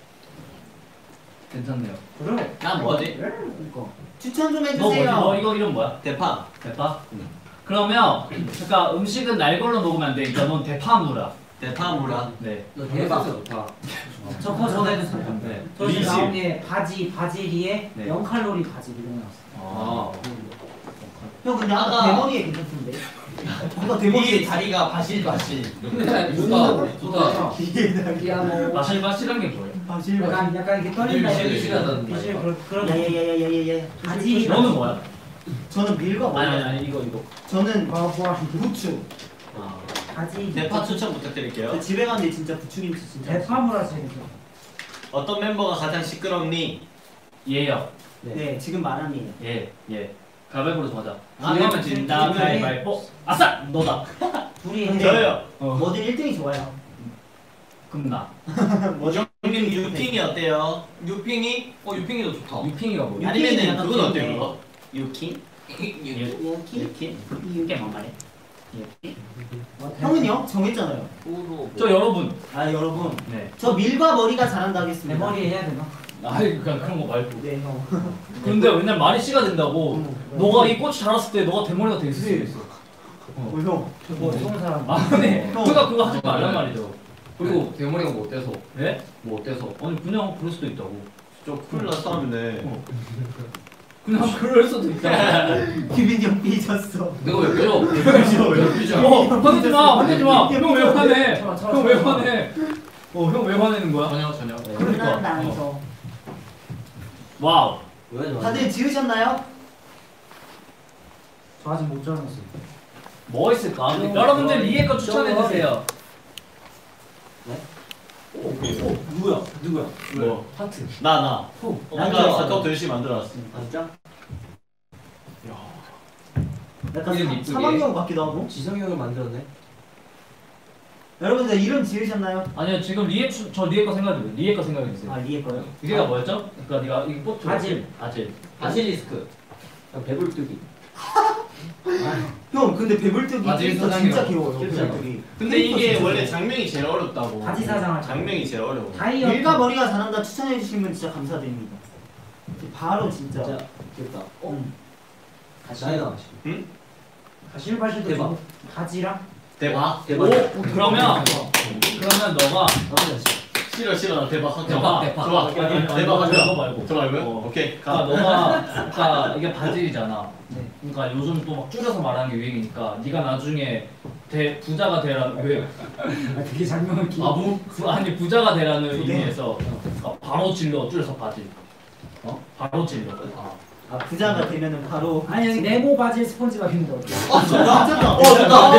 Speaker 1: 괜찮네요.
Speaker 5: 그래.
Speaker 3: 난 뭐지?
Speaker 5: 그러니까.
Speaker 2: 추천 좀
Speaker 1: 너 뭐지?
Speaker 2: 해주세요.
Speaker 1: 너 이거 이름 뭐야?
Speaker 3: 대파.
Speaker 1: 대파? 그러면 그러니까 음식은 날 걸로 먹으면 안 되니까 넌 대파무라.
Speaker 3: 대파 뭐라?
Speaker 1: 네.
Speaker 7: 너 대박 좋다.
Speaker 5: 저거 전해주세요.
Speaker 1: 네.
Speaker 5: 저 지금
Speaker 3: 리지.
Speaker 5: 나온 게 바질이에
Speaker 1: 네.
Speaker 5: 0칼로리 바질 이런 거 나왔어.
Speaker 1: 아.
Speaker 2: 형 근데 아까
Speaker 4: 아까-
Speaker 2: 대머리에 괜찮던데. 아까
Speaker 4: 이게
Speaker 2: 대머리에
Speaker 4: 다리가 바실.
Speaker 6: 근데 좋다.
Speaker 1: 마실마실한 게 뭐예요?
Speaker 2: 바질
Speaker 5: 약간 이렇게 떨린다.
Speaker 6: 미실하다는
Speaker 5: 미실
Speaker 6: 말이야.
Speaker 5: 그런.
Speaker 2: 야야야야야야야.
Speaker 5: 바질.
Speaker 1: 너는 뭐야?
Speaker 2: 저는 밀과 뭐?
Speaker 1: 아니 이거.
Speaker 2: 저는
Speaker 5: 뭐
Speaker 2: 부추.
Speaker 5: 바질.
Speaker 3: 대파 추천 부탁드릴게요.
Speaker 2: 저 집에 갔는데 진짜 부추김치 진짜.
Speaker 5: 대파무라 재밌어.
Speaker 3: 어떤 멤버가 가장 시끄럽니?
Speaker 1: 얘요.
Speaker 2: 네 지금 말하니.
Speaker 1: 예. 가위바위보로 정하자.
Speaker 2: 아,
Speaker 1: 이거면
Speaker 2: 네.
Speaker 1: 진다. 가위바위보. 아싸! 너다.
Speaker 5: 둘이
Speaker 2: 근데-
Speaker 3: 저요.
Speaker 2: 뭐든 1등이 좋아요.
Speaker 1: 그럼 나.
Speaker 3: 형님 유핑이 어때요?
Speaker 4: 유핑이? 유핑이도 좋다.
Speaker 1: 유핑이가 뭐야?
Speaker 3: 아니면은
Speaker 2: 약간
Speaker 3: 그건
Speaker 2: 귀엽네.
Speaker 3: 어때요? 그거? 유킹?
Speaker 2: 이렇게 이게 뭔말해?
Speaker 5: 뭐
Speaker 2: 형은요? 정했잖아요.
Speaker 1: 저 여러분.
Speaker 2: 아 여러분
Speaker 1: 네.
Speaker 2: 저 밀과 머리가 잘한다
Speaker 5: 내
Speaker 2: 하겠습니다.
Speaker 5: 머리에 해야 되나?
Speaker 1: 아이 그런 거 말고.
Speaker 2: 네 형.
Speaker 1: 근데 맨날 말이 씨가 된다고. 너가 이 꽃이 자랐을 때 너가 대머리가 돼 있을 수도 있어.
Speaker 2: 어 형.
Speaker 5: 뭐 좋은 사람.
Speaker 1: 아 네.
Speaker 2: 형.
Speaker 1: 그러니까 그거 하지 말란 말이죠.
Speaker 6: 그리고 대머리가 뭐 어때서?
Speaker 1: 네?
Speaker 6: 뭐 어때서?
Speaker 1: 아니 그냥 그럴 수도 있다고.
Speaker 3: 좀 큰일 났었는데.
Speaker 1: 그냥 그럴 수도 있다.
Speaker 2: 규빈이 형 삐졌어.
Speaker 6: 내가 왜 삐져? 왜 삐져?
Speaker 1: 화내지 마. 형 왜 화내?
Speaker 5: 저,
Speaker 1: 형 왜 화내? 형 왜 화내는 거야?
Speaker 6: 전혀.
Speaker 1: 그러니까.
Speaker 2: 끝난다면서.
Speaker 1: 와우.
Speaker 7: 왜 좋아?
Speaker 2: 다들 지으셨나요?
Speaker 5: 저 아직 못 정했어요.
Speaker 1: 뭐 있을까? 여러분들 리에 거 추천해 주세요.
Speaker 7: 누구야?
Speaker 3: 뭐?
Speaker 1: 하트.
Speaker 3: 나.
Speaker 2: 나도.
Speaker 3: 아까부터 열심히 만들어놨어.
Speaker 7: 아 진짜?
Speaker 2: 약간
Speaker 6: 이름 이쁘게.
Speaker 2: 사방용 같기도 하고.
Speaker 7: 지성이 형을 만들었네.
Speaker 2: 여러분들 이름 지으셨나요?
Speaker 1: 아니요 지금 저 리에 거 생각해 주세요. 리에 거 생각해 주세요.
Speaker 2: 아 리에 거요?
Speaker 1: 리에가 뭐였죠? 그러니까 네가 이거 꽃
Speaker 5: 아질.
Speaker 1: 아질.
Speaker 6: 바실리스크.
Speaker 7: 배불뚝이.
Speaker 2: 형 근데 배불뚝이
Speaker 6: 바질
Speaker 2: 캐릭터
Speaker 6: 사장이라고.
Speaker 2: 진짜 귀여워요.
Speaker 7: 귀엽지
Speaker 2: 배불뚝이.
Speaker 3: 근데 이게 원래 장명이 제일 어렵다고.
Speaker 5: 바지 사장을
Speaker 3: 장명이 제일 어려워.
Speaker 5: 다이어트.
Speaker 2: 밀과 머리가 잘한다 추천해 주신 분 진짜 감사드립니다. 바로 진짜.
Speaker 7: 진짜 귀엽다.
Speaker 2: 응.
Speaker 7: 나이가.
Speaker 5: 바실바실도
Speaker 7: 대박.
Speaker 5: 좋고, 바지랑
Speaker 3: 대박.
Speaker 1: 오 그러면 너가
Speaker 3: 싫어 나 대박 할게.
Speaker 1: 대박.
Speaker 3: 좋아.
Speaker 1: 아니,
Speaker 3: 대박 하자.
Speaker 1: 그거 말고.
Speaker 3: 저 말고요?
Speaker 1: 어.
Speaker 3: 오케이.
Speaker 1: 그러니까
Speaker 3: 가.
Speaker 1: 너가 그러니까 이게 바질이잖아.
Speaker 5: 네.
Speaker 1: 그러니까 요즘 또 막 줄여서 말하는 게 유행이니까 네가 나중에 부자가 되라는 왜?
Speaker 5: 되게 장면을 기.
Speaker 1: 아니 부자가 되라는 의미에서 그러니까 바로 질러 줄여서 바질. 바로 질러.
Speaker 2: 아 부자가 되면은 바로.
Speaker 5: 아니 여기 네모 바질 스폰지밥인데 어때?
Speaker 2: 좋다.
Speaker 3: 좋다.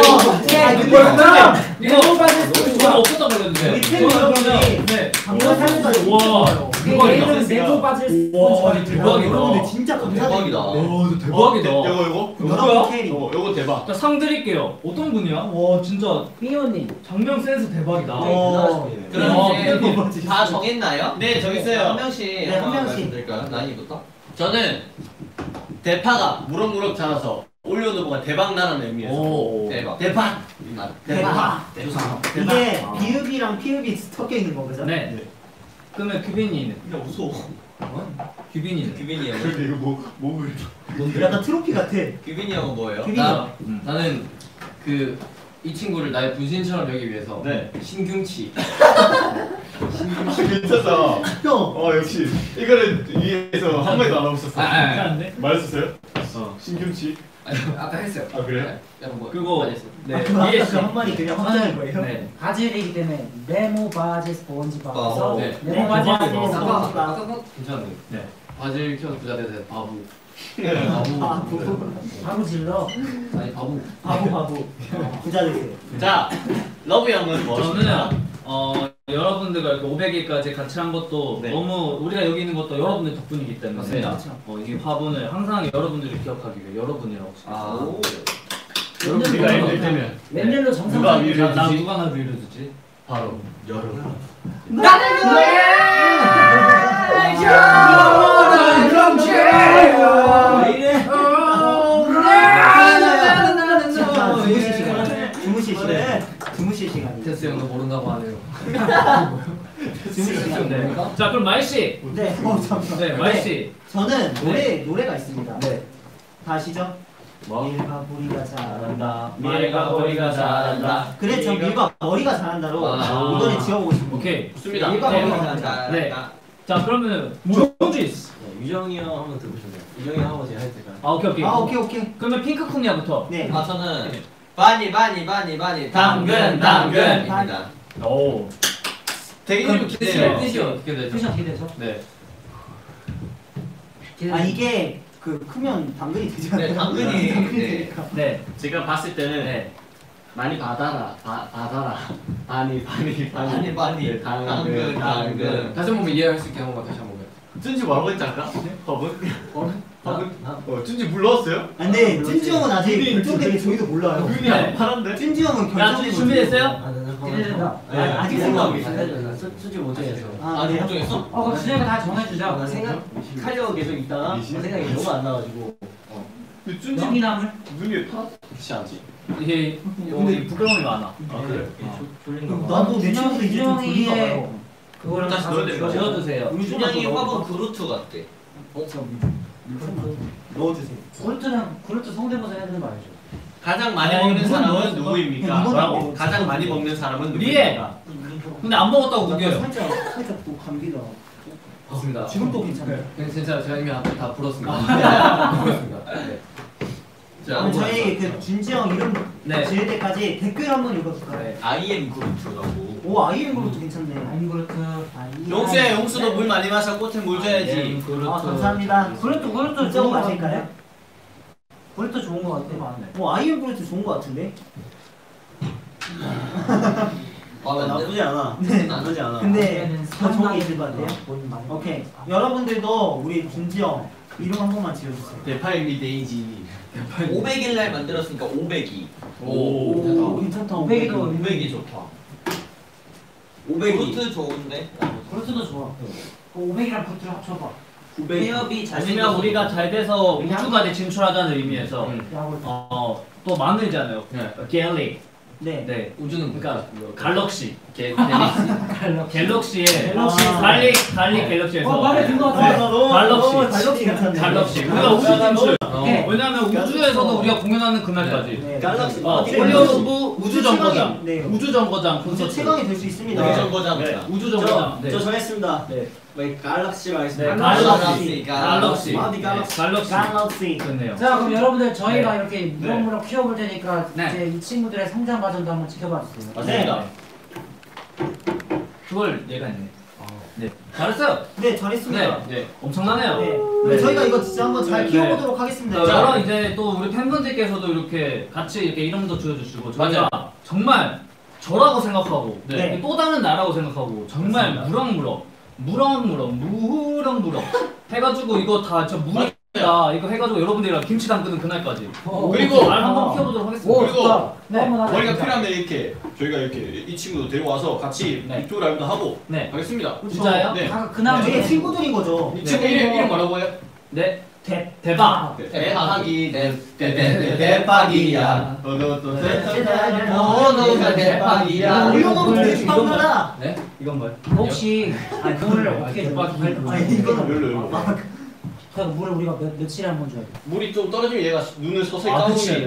Speaker 1: 이거 저는 없었다 그랬는데.
Speaker 2: 우리 팬
Speaker 1: 네.
Speaker 2: 방금 사는까지
Speaker 1: 와
Speaker 5: 얘는
Speaker 1: 대박이다.
Speaker 5: 네모 바질
Speaker 1: 와
Speaker 5: 스폰지밥.
Speaker 1: 대박이다.
Speaker 2: 근데 진짜 감사드립니다.
Speaker 4: 대박이다.
Speaker 1: 대박이다.
Speaker 3: 요거.
Speaker 1: 누구야?
Speaker 2: 캐리.
Speaker 3: 요거 대박.
Speaker 1: 자, 상 드릴게요. 어떤 분이야? 와 진짜
Speaker 5: 삐오님.
Speaker 1: 장면 센스 대박이다.
Speaker 2: 어.
Speaker 4: 그럼
Speaker 1: 어,
Speaker 4: 이제 다 정했나요?
Speaker 3: 네, 정했어요.
Speaker 4: 한 명씩
Speaker 2: 네, 한
Speaker 4: 한번
Speaker 2: 명씩.
Speaker 4: 말씀드릴까요? 나이부터?
Speaker 3: 저는 대파가 무럭무럭 자라서 올려놓은 대박 나라는 의미에서.
Speaker 1: 오.
Speaker 4: 대박.
Speaker 3: 대박.
Speaker 2: 대박. 이게 비읍이랑 피읍이 섞여 있는 거 그죠?
Speaker 1: 네. 그러면 규빈이는?
Speaker 3: 야 무서워.
Speaker 1: 규빈이는?
Speaker 4: 규빈이 형.
Speaker 3: 근데 이거 몸을.
Speaker 2: 약간 트로피 같아.
Speaker 4: 규빈이 형은 뭐예요?
Speaker 2: 규빈이
Speaker 7: 나는 그 이 친구를 나의 분신처럼 여기 위해서
Speaker 3: 네.
Speaker 7: 신경치.
Speaker 3: 괜찮다.
Speaker 2: 형.
Speaker 3: 역시 이거는 위에서 한 마디도 안 하고 있었어.
Speaker 1: 괜찮은데?
Speaker 3: 말했었어요? 신김치.
Speaker 7: 아까 했어요.
Speaker 3: 아 그래요?
Speaker 7: 약간 뭐
Speaker 1: 그거
Speaker 7: 많이 했어요.
Speaker 1: 네.
Speaker 2: 그
Speaker 1: 이해 씨.
Speaker 2: 한 마리 그냥 확정인 거예요?
Speaker 1: 네.
Speaker 5: 바질이기 때문에 네모 바질 스폰지 바에서
Speaker 7: 네.
Speaker 5: 네모 바질
Speaker 2: 네모
Speaker 5: 스폰지
Speaker 2: 바질
Speaker 5: 바.
Speaker 2: 스폰지
Speaker 7: 아까 괜찮은데.
Speaker 1: 네.
Speaker 7: 바질 키워서 부자 돼서 바보.
Speaker 5: 바로 질러.
Speaker 7: 아니 바보.
Speaker 2: 바보. 부자 되세요.
Speaker 3: 자, 러브 형은 무엇입니까?
Speaker 1: 저는 여러분들과 이렇게 500일까지 같이 한 것도
Speaker 3: 네.
Speaker 1: 너무 우리가 여기 있는 것도 여러분들 덕분이기 때문에
Speaker 7: 맞습니다.
Speaker 1: 이 화분을 항상 여러분들이 기억하기 위해 여러분이라고
Speaker 3: 아,
Speaker 1: 여러분들이
Speaker 2: 몇
Speaker 3: 일 때면
Speaker 5: 웬일로
Speaker 3: 누가
Speaker 5: 정상.
Speaker 3: 위를
Speaker 1: 나
Speaker 3: 주지?
Speaker 1: 누가 나 위를 주지?
Speaker 3: 바로 여러분.
Speaker 5: 나는 너의
Speaker 2: 왜 이래? 주무실 시간.
Speaker 7: 테스 형도 모른다고 하네요.
Speaker 2: 주무실 시간.
Speaker 1: 네. 자 그럼 마이 씨.
Speaker 2: 네. 잠깐만.
Speaker 1: 네 마이 씨.
Speaker 2: 저는 노래가 있습니다.
Speaker 1: 네.
Speaker 2: 다 아시죠? 밀과 보리가 잘한다.
Speaker 1: 밀과 보리가 잘한다.
Speaker 2: 그래 전 밀과 머리가 잘한다로
Speaker 1: 아.
Speaker 2: 이번에 지어보고 싶습니다.
Speaker 1: 오케이.
Speaker 3: 좋습니다.
Speaker 2: 밀과
Speaker 1: 네.
Speaker 2: 머리가 잘한다.
Speaker 1: 네. 자 그러면 조지스.
Speaker 7: 유정이 형 한번 들어보셨나요? 유정이 형 한번 제가 해도 될까요?
Speaker 1: 아 오케이 오케이.
Speaker 2: 아 오케이.
Speaker 1: 그러면 핑크콩이야부터.
Speaker 2: 네.
Speaker 4: 아 저는 바니 당근입니다.
Speaker 1: 오.
Speaker 3: 되게
Speaker 1: 그럼
Speaker 3: 기대돼요.
Speaker 7: 뜻이 어떻게 되죠?
Speaker 5: 표정 기대죠.
Speaker 1: 네.
Speaker 2: 아 이게 그 크면 당근이 되잖아요.
Speaker 4: 네, 당근이.
Speaker 2: 되니까.
Speaker 1: 네.
Speaker 3: 제가 봤을 때는
Speaker 1: 네.
Speaker 3: 많이 받아라. 받아라. 바니.
Speaker 4: 바니. 당근.
Speaker 7: 다시 한번 이해할 수 있게 한번 다시 한번.
Speaker 3: 쭌지 뭐라고 했지 아까? 허분? 쭌지 불러왔어요?
Speaker 2: 아, 근데 찐지 형은 아직 결정되게 저희도 몰라요.
Speaker 3: 눈이 안 파란데?
Speaker 2: 찐지 형은
Speaker 1: 야 준비 준비됐어요?
Speaker 5: 기대된다.
Speaker 2: 아직 생각하고 있어요.
Speaker 7: 수지 모자에서.
Speaker 2: 아 그래요?
Speaker 4: 걱정했어?
Speaker 5: 그럼 준영이가 다 정해주자.
Speaker 7: 나 생각하려고 계속 있다가 생각이 너무 안 나가지고.
Speaker 3: 근데 쭌지
Speaker 5: 명이나물.
Speaker 3: 눈이 파랗지 않지?
Speaker 1: 이게 근데 부끄러움이 많아.
Speaker 3: 아 그래?
Speaker 2: 나도 내 친구도 이제 좀 졸린가
Speaker 5: 준영이의
Speaker 2: 봐요.
Speaker 5: 그거를
Speaker 3: 다시
Speaker 5: 다
Speaker 3: 넣어드릴까요?
Speaker 1: 지어주세요.
Speaker 4: 준영이 화분 그루트 같대.
Speaker 2: 넣어주세요.
Speaker 5: 그루트 성대모사 해야 되는 거 알죠?
Speaker 3: 가장 많이
Speaker 1: 아,
Speaker 3: 먹는
Speaker 1: 이건
Speaker 3: 사람은
Speaker 1: 뭐야?
Speaker 3: 누구입니까?
Speaker 2: 뭐라고?
Speaker 3: 가장 많이 먹는 사람은
Speaker 1: 리에!
Speaker 3: 누구입니까?
Speaker 1: 근데 안 먹었다고 우겨요.
Speaker 2: 살짝 또 감기다.
Speaker 7: 맞습니다.
Speaker 2: 지금 또 괜찮아요.
Speaker 7: 진짜 제가 이미 앞에 다 불었습니다. 불었습니다. 네.
Speaker 2: 그럼 저희 그 준지 형 이름
Speaker 1: 네.
Speaker 2: 지을 때까지 댓글 한번 읽어줄까요?
Speaker 1: 네.
Speaker 4: IM 그루트라고.
Speaker 2: 오 아이엠 그룹도 괜찮네.
Speaker 5: 아니 그루트.
Speaker 3: 용수야 용수도 물 많이 마셔 꽃에 물 줘야지.
Speaker 2: 아 감사합니다.
Speaker 5: 그루트
Speaker 2: 좀
Speaker 5: 좋은 거
Speaker 2: 마실까요?
Speaker 5: 같은데? 그루트 좋은 거 같아.
Speaker 2: 오 아이엠 그룹도 좋은 거 같은데?
Speaker 3: 나쁘지 않아.
Speaker 2: 네.
Speaker 3: 나쁘지 않아.
Speaker 2: 근데 더 좋은 게 있을 것 같아요.
Speaker 5: 본인 많이.
Speaker 2: 오케이. 여러분들도 우리 준지 형 이름 한 번만 지어주세요.
Speaker 3: 대파일리 데이지.
Speaker 4: 500일 날 만들었으니까 500이.
Speaker 2: 오 괜찮다.
Speaker 5: 500이도
Speaker 4: 500이 좋다.
Speaker 3: 500이.
Speaker 4: 그루트 좋은데?
Speaker 5: 그루트도 좋아. 500이랑 그루트를 합쳐봐.
Speaker 4: 페어비 잘
Speaker 1: 아니면 우리가 잘 돼서 우주까지 진출하자는 의미에서
Speaker 5: 야구.
Speaker 1: 또 많으잖아요. 갤리.
Speaker 2: 네.
Speaker 1: 네.
Speaker 7: 우주는
Speaker 1: 그러니까 갈럭시.
Speaker 5: 갤럭시.
Speaker 1: 갤럭시에
Speaker 2: 갤럭시.
Speaker 1: 갈릭 갤럭시에서
Speaker 5: 말에 든거 같아.
Speaker 2: 갈럭시 괜찮네.
Speaker 1: 갈럭시. 우리가 우주 진출.
Speaker 5: 오케이.
Speaker 1: 왜냐면 우주에서도 우리가 공연하는 그날까지.
Speaker 2: 네.
Speaker 3: 갤럭시.
Speaker 1: 홀리우드 우주 정거장.
Speaker 2: 네.
Speaker 1: 우주 정거장
Speaker 2: 우주
Speaker 1: 콘서트.
Speaker 2: 최강이 될 수 있습니다.
Speaker 1: 네.
Speaker 3: 정거장.
Speaker 1: 우주 정거장. 네.
Speaker 3: 저 정했습니다.
Speaker 1: 네.
Speaker 3: 갈락시로
Speaker 1: 네.
Speaker 3: 하겠습니다.
Speaker 1: 갈럭시.
Speaker 4: 갈럭시.
Speaker 1: 갈럭시.
Speaker 3: 갈럭시.
Speaker 1: 갈럭시.
Speaker 2: 갈럭시.
Speaker 1: 좋네요.
Speaker 5: 자 그럼 여러분들 저희가
Speaker 1: 네.
Speaker 5: 이렇게 무럭무럭 키워볼 테니까
Speaker 1: 네.
Speaker 5: 이제 이 친구들의 성장 과정도 한번 지켜봐 주세요.
Speaker 3: 맞습니다.
Speaker 1: 그걸 얘가 했네. 네. 잘했어요.
Speaker 2: 네 잘했습니다.
Speaker 1: 네. 엄청나네요.
Speaker 2: 네.
Speaker 1: 네.
Speaker 2: 저희가 이거 진짜 한번 잘
Speaker 1: 네.
Speaker 2: 키워보도록 하겠습니다.
Speaker 1: 저랑 이제 또 우리 팬분들께서도 이렇게 같이 이렇게 이름도 지어주시고 저희가 정말 저라고 생각하고
Speaker 2: 네.
Speaker 1: 또 다른 나라고 생각하고 정말 무럭무럭 해가지고 이거 다 진짜 무럭이다 이거 해가지고 여러분들이랑 김치 담그는 그날까지
Speaker 3: 그리고
Speaker 1: 말 한번 키워보도록 하겠습니다.
Speaker 5: 오
Speaker 3: 그리고
Speaker 5: 좋다. 네. 한번 하자.
Speaker 3: 머리가 필요하면 이렇게 저희가 이렇게 이 친구도 데리고 와서 같이
Speaker 1: 네.
Speaker 3: 유튜브 라이브도 하고
Speaker 1: 네.
Speaker 3: 하겠습니다.
Speaker 1: 진짜요?
Speaker 3: 네.
Speaker 5: 아, 그나마
Speaker 2: 되게 친구들인 거죠.
Speaker 3: 이 친구 이름 뭐라고 해요?
Speaker 1: 네. 대박.
Speaker 3: 대박이 대박이야. 너도 대박이야.
Speaker 2: 이거 대박이다.
Speaker 1: 네? 이건 뭐야?
Speaker 5: 혹시 물을 어떻게 줘야 돼?
Speaker 3: 별로.
Speaker 5: 그냥 물을 우리가 며칠에 한 번 줘야 돼.
Speaker 3: 물이 좀 떨어지면 얘가 눈을 서서히
Speaker 1: 아, 그치.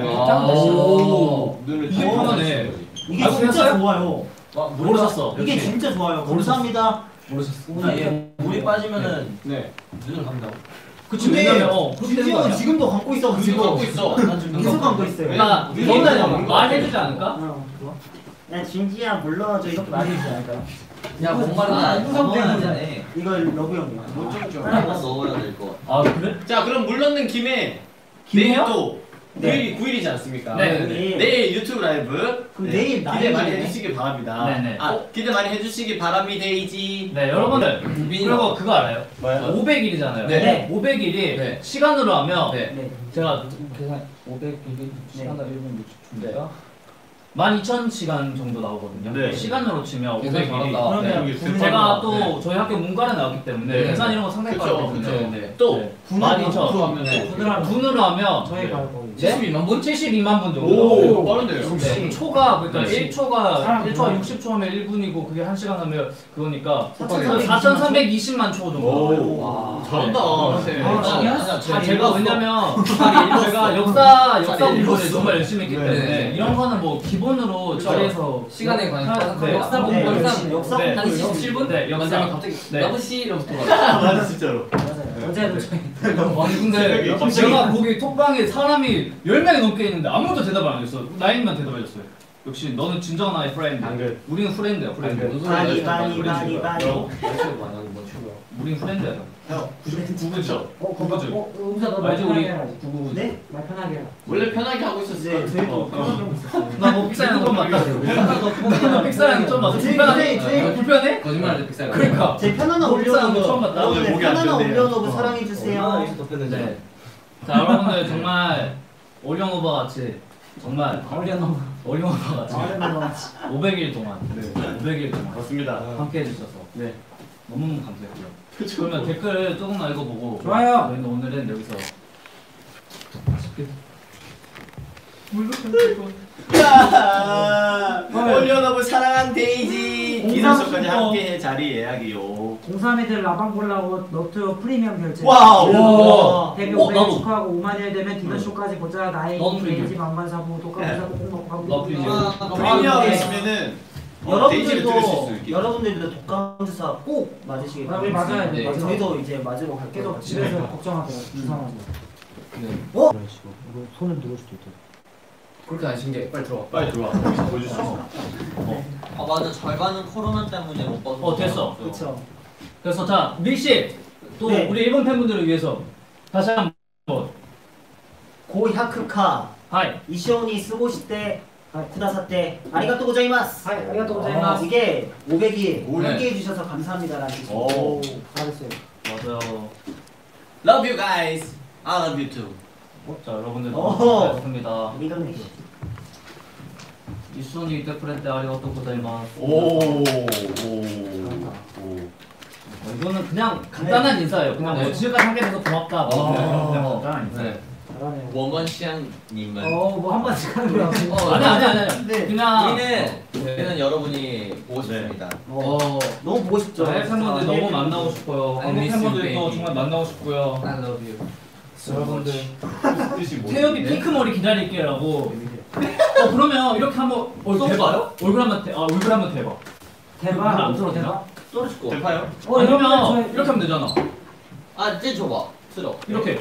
Speaker 3: 감으면 눈을
Speaker 1: 이게 편하네.
Speaker 2: 이게
Speaker 1: 아,
Speaker 2: 진짜
Speaker 1: 그랬어요?
Speaker 2: 좋아요.
Speaker 1: 모르셨어.
Speaker 2: 이게
Speaker 1: 역시.
Speaker 2: 진짜 좋아요. 감사합니다.
Speaker 7: 아, 얘 물이 빠지면은
Speaker 3: 네.
Speaker 7: 눈을 감다고.
Speaker 1: 그치,
Speaker 2: 근데
Speaker 1: 왜냐면 그렇게 되는 거
Speaker 2: 진지형은
Speaker 1: 아니야?
Speaker 2: 지금도 감고 있어.
Speaker 3: 눈을 감고 있어.
Speaker 2: 계속 감고 있어요.
Speaker 1: 그러니까
Speaker 3: 눈이
Speaker 1: 너는 말해주지 않을까?
Speaker 2: 야 진지야 물러줘 이렇게 말해주지 않을까요?
Speaker 7: 야, 목마르다.
Speaker 4: 먹어야
Speaker 7: 때문에.
Speaker 4: 되네.
Speaker 2: 이거 러브 형이야.
Speaker 4: 하나 넣어야 될 것 같아.
Speaker 1: 아 그래?
Speaker 3: 자, 그럼 물 넣는 김에
Speaker 1: 김에요?
Speaker 3: 내일 또 9일이지 않습니까?
Speaker 1: 네.
Speaker 3: 내일 유튜브 라이브
Speaker 2: 그럼 내일
Speaker 3: 기대
Speaker 2: 나이
Speaker 3: 많이
Speaker 2: 되네.
Speaker 3: 해주시기 바랍니다.
Speaker 1: 네네.
Speaker 3: 기대 많이 해주시기 바랍니다, 데이지.
Speaker 1: 네 여러분들 그리고 그거 알아요?
Speaker 3: 뭐요?
Speaker 1: 500일이잖아요.
Speaker 3: 네.
Speaker 1: 500일이
Speaker 3: 네.
Speaker 1: 시간으로 하면
Speaker 3: 네.
Speaker 2: 네.
Speaker 1: 제가 계산 500일이 시간당 1분 60초인데요. 12,000시간 정도 나오거든요.
Speaker 3: 네.
Speaker 1: 시간으로 치면
Speaker 8: 계산
Speaker 1: 500일이.
Speaker 8: 잘한다.
Speaker 2: 그러면
Speaker 3: 네.
Speaker 2: 구분
Speaker 1: 제가
Speaker 3: 네.
Speaker 1: 또 저희 학교 문과를 나왔기 때문에
Speaker 8: 네.
Speaker 1: 계산 이런 거 상당히
Speaker 3: 그쵸,
Speaker 1: 빠르거든요.
Speaker 3: 그쵸.
Speaker 1: 네.
Speaker 3: 또
Speaker 1: 네.
Speaker 2: 분을
Speaker 1: 12,000.
Speaker 3: 하면
Speaker 1: 분으로 하면
Speaker 5: 저희
Speaker 3: 네.
Speaker 5: 갈 거고.
Speaker 1: 72만 분? 72만 분 정도.
Speaker 3: 오, 빠른데요?
Speaker 1: 네. 초가 그러니까
Speaker 3: 네.
Speaker 1: 1초가
Speaker 5: 사람
Speaker 1: 1초가 60초 하면 1분이고 그게 1시간 하면 그거니까
Speaker 2: 4,320만
Speaker 1: 4,320만 초 정도.
Speaker 3: 오,
Speaker 1: 와.
Speaker 3: 잘한다.
Speaker 1: 네.
Speaker 5: 제가
Speaker 1: 제가 왜냐면 제가 역사 공부를 정말 열심히 했기 때문에
Speaker 8: 네.
Speaker 1: 이런 거는 뭐 기본으로 자리에서
Speaker 8: 시간에 관해서
Speaker 1: 네.
Speaker 8: 역사
Speaker 2: 네,
Speaker 8: 공부
Speaker 2: 역사
Speaker 1: 네.
Speaker 2: 공부
Speaker 8: 17분?
Speaker 1: 네, 역사.
Speaker 8: 만나면 갑자기
Speaker 1: 네.
Speaker 8: 나도 씨 이러면서 돌아가.
Speaker 3: 맞아, 진짜로.
Speaker 5: 맞아요. 어제도 저희
Speaker 1: 아니 근데
Speaker 3: 갑자기.
Speaker 1: 제가 거기 톡방에 사람이 10명이 넘게 있는데 아무도 대답을 안 했어. 나인만 대답해줬어요. 역시 너는 진정한 나의 프렌드.
Speaker 3: 당근.
Speaker 1: 우리는 프렌드야 프렌드.
Speaker 8: 무슨 소리야?
Speaker 2: 바니 바니
Speaker 1: 우린 프렌드야.
Speaker 3: 형, 99죠?
Speaker 5: 음사 너
Speaker 1: 알지,
Speaker 5: 말
Speaker 1: 우리?
Speaker 5: 편하게 해야지.
Speaker 2: 네?
Speaker 5: 말 편하게 해라.
Speaker 3: 원래 편하게 하고
Speaker 2: 네,
Speaker 3: 있었어요.
Speaker 2: 저희도 그런 경 있었어요.
Speaker 1: 나뭐 픽사하는 건 맞다. 나 픽사하는 거 처음 봤어.
Speaker 2: 저희
Speaker 1: 불편해?
Speaker 8: 거짓말하지 픽사가.
Speaker 1: 그러니까.
Speaker 2: 제 편안한
Speaker 1: 픽사하는 거 처음
Speaker 2: 올려놓고
Speaker 1: 봤다.
Speaker 3: 오늘 목이 안
Speaker 2: 편안한
Speaker 3: 좋네요.
Speaker 2: 올려놓고 사랑해주세요.
Speaker 1: 네. 자 여러분들 정말 올영오버 같이 정말 올영오버 같이 500일 동안 500일 동안
Speaker 3: 맞습니다.
Speaker 1: 함께 해주셔서
Speaker 3: 네.
Speaker 1: 너무너무 감사했고요. 그러면 댓글 조금만 읽어보고
Speaker 5: 좋아요.
Speaker 1: 저희는 오늘은 여기서
Speaker 3: 올려놓고 사랑한 데이지 기념쇼까지 함께 자리 예약이요.
Speaker 5: 03이들 라방골라고 너튜브 프리미엄 결제.
Speaker 3: 와우.
Speaker 5: 데뷔
Speaker 1: 어,
Speaker 5: 500일
Speaker 1: 나도.
Speaker 5: 축하하고 5만 일 되면 디너쇼까지 보자. 나의
Speaker 1: 나도 프리미엄.
Speaker 5: 데이지 만반사부
Speaker 3: 네.
Speaker 5: 독감사
Speaker 1: 나 프리미엄.
Speaker 3: 프리미엄
Speaker 2: 네.
Speaker 3: 있으면은 데이지를 들을 수 있게.
Speaker 2: 여러분들도 독감 주사 꼭 맞으시길
Speaker 5: 아, 우리 맞아야 돼.
Speaker 8: 네.
Speaker 5: 맞아.
Speaker 2: 저희도 이제 맞으러 갈게요.
Speaker 5: 계속 집에서 걱정하세요. 이상하죠.
Speaker 2: 어?
Speaker 5: 이런 식으로. 이거 손을 누를 수도 있다.
Speaker 8: 그렇게 안 신기해. 빨리 들어와.
Speaker 3: 빨리 들어와. 보여줄 수 있어.
Speaker 4: 아 맞아 절반은 코로나 때문에 못 봐서.
Speaker 1: 됐어.
Speaker 2: 그렇죠.
Speaker 1: 그래서 자 밀씨 또
Speaker 2: 네.
Speaker 1: 우리 일본 팬분들을 위해서 다시 한번
Speaker 2: 고야크카
Speaker 1: 하이.
Speaker 2: 이시오니 스고시테 쿠다사테 아리가또 고자이마스.
Speaker 5: 하이, 아리가또 고자이마스.
Speaker 2: 이게 500일
Speaker 3: 네.
Speaker 2: 함께 해주셔서 감사합니다라는 뜻이에요.
Speaker 3: 오.
Speaker 5: 잘했어요.
Speaker 1: 맞아요.
Speaker 3: Love you guys. I love you too.
Speaker 1: 자 여러분들
Speaker 2: 어허.
Speaker 1: 너무 잘했습니다.
Speaker 2: 이거는
Speaker 1: 이순이 이때 프렌드 아리가또 고자이마스.
Speaker 3: 오.
Speaker 1: 이거는 그냥 간단한 인사예요. 그냥 뭐 지금까지 함께 해서 고맙다. 뭐 그냥 간단한 인사.
Speaker 8: 네.
Speaker 5: 잘하네요.
Speaker 4: 원건시안님은
Speaker 5: 뭐 한 번씩 하는 거야.
Speaker 1: 아니.
Speaker 2: 네.
Speaker 1: 그냥
Speaker 4: 우리는 여러분이 보고 싶습니다.
Speaker 2: 너무 보고 싶죠.
Speaker 1: 저의 팬분들 너무 만나고 싶고요.
Speaker 8: I
Speaker 1: 한국
Speaker 8: miss you,
Speaker 1: 팬분들도
Speaker 8: baby.
Speaker 1: 정말 만나고 싶고요.
Speaker 8: I love you.
Speaker 1: 여러분들
Speaker 3: 뜻이 뭐?
Speaker 1: 태엽이 핑크머리 기다릴게요라고. 그러면 이렇게 한번
Speaker 4: 써봐요?
Speaker 1: 얼굴 한번 대봐.
Speaker 5: 대박.
Speaker 1: 안 들어도 되나?
Speaker 4: 떨어질 거.
Speaker 3: 대파요?
Speaker 1: 아니면 이렇게 하면 되잖아.
Speaker 4: 아 이제 줘봐. 틀어.
Speaker 1: 이렇게.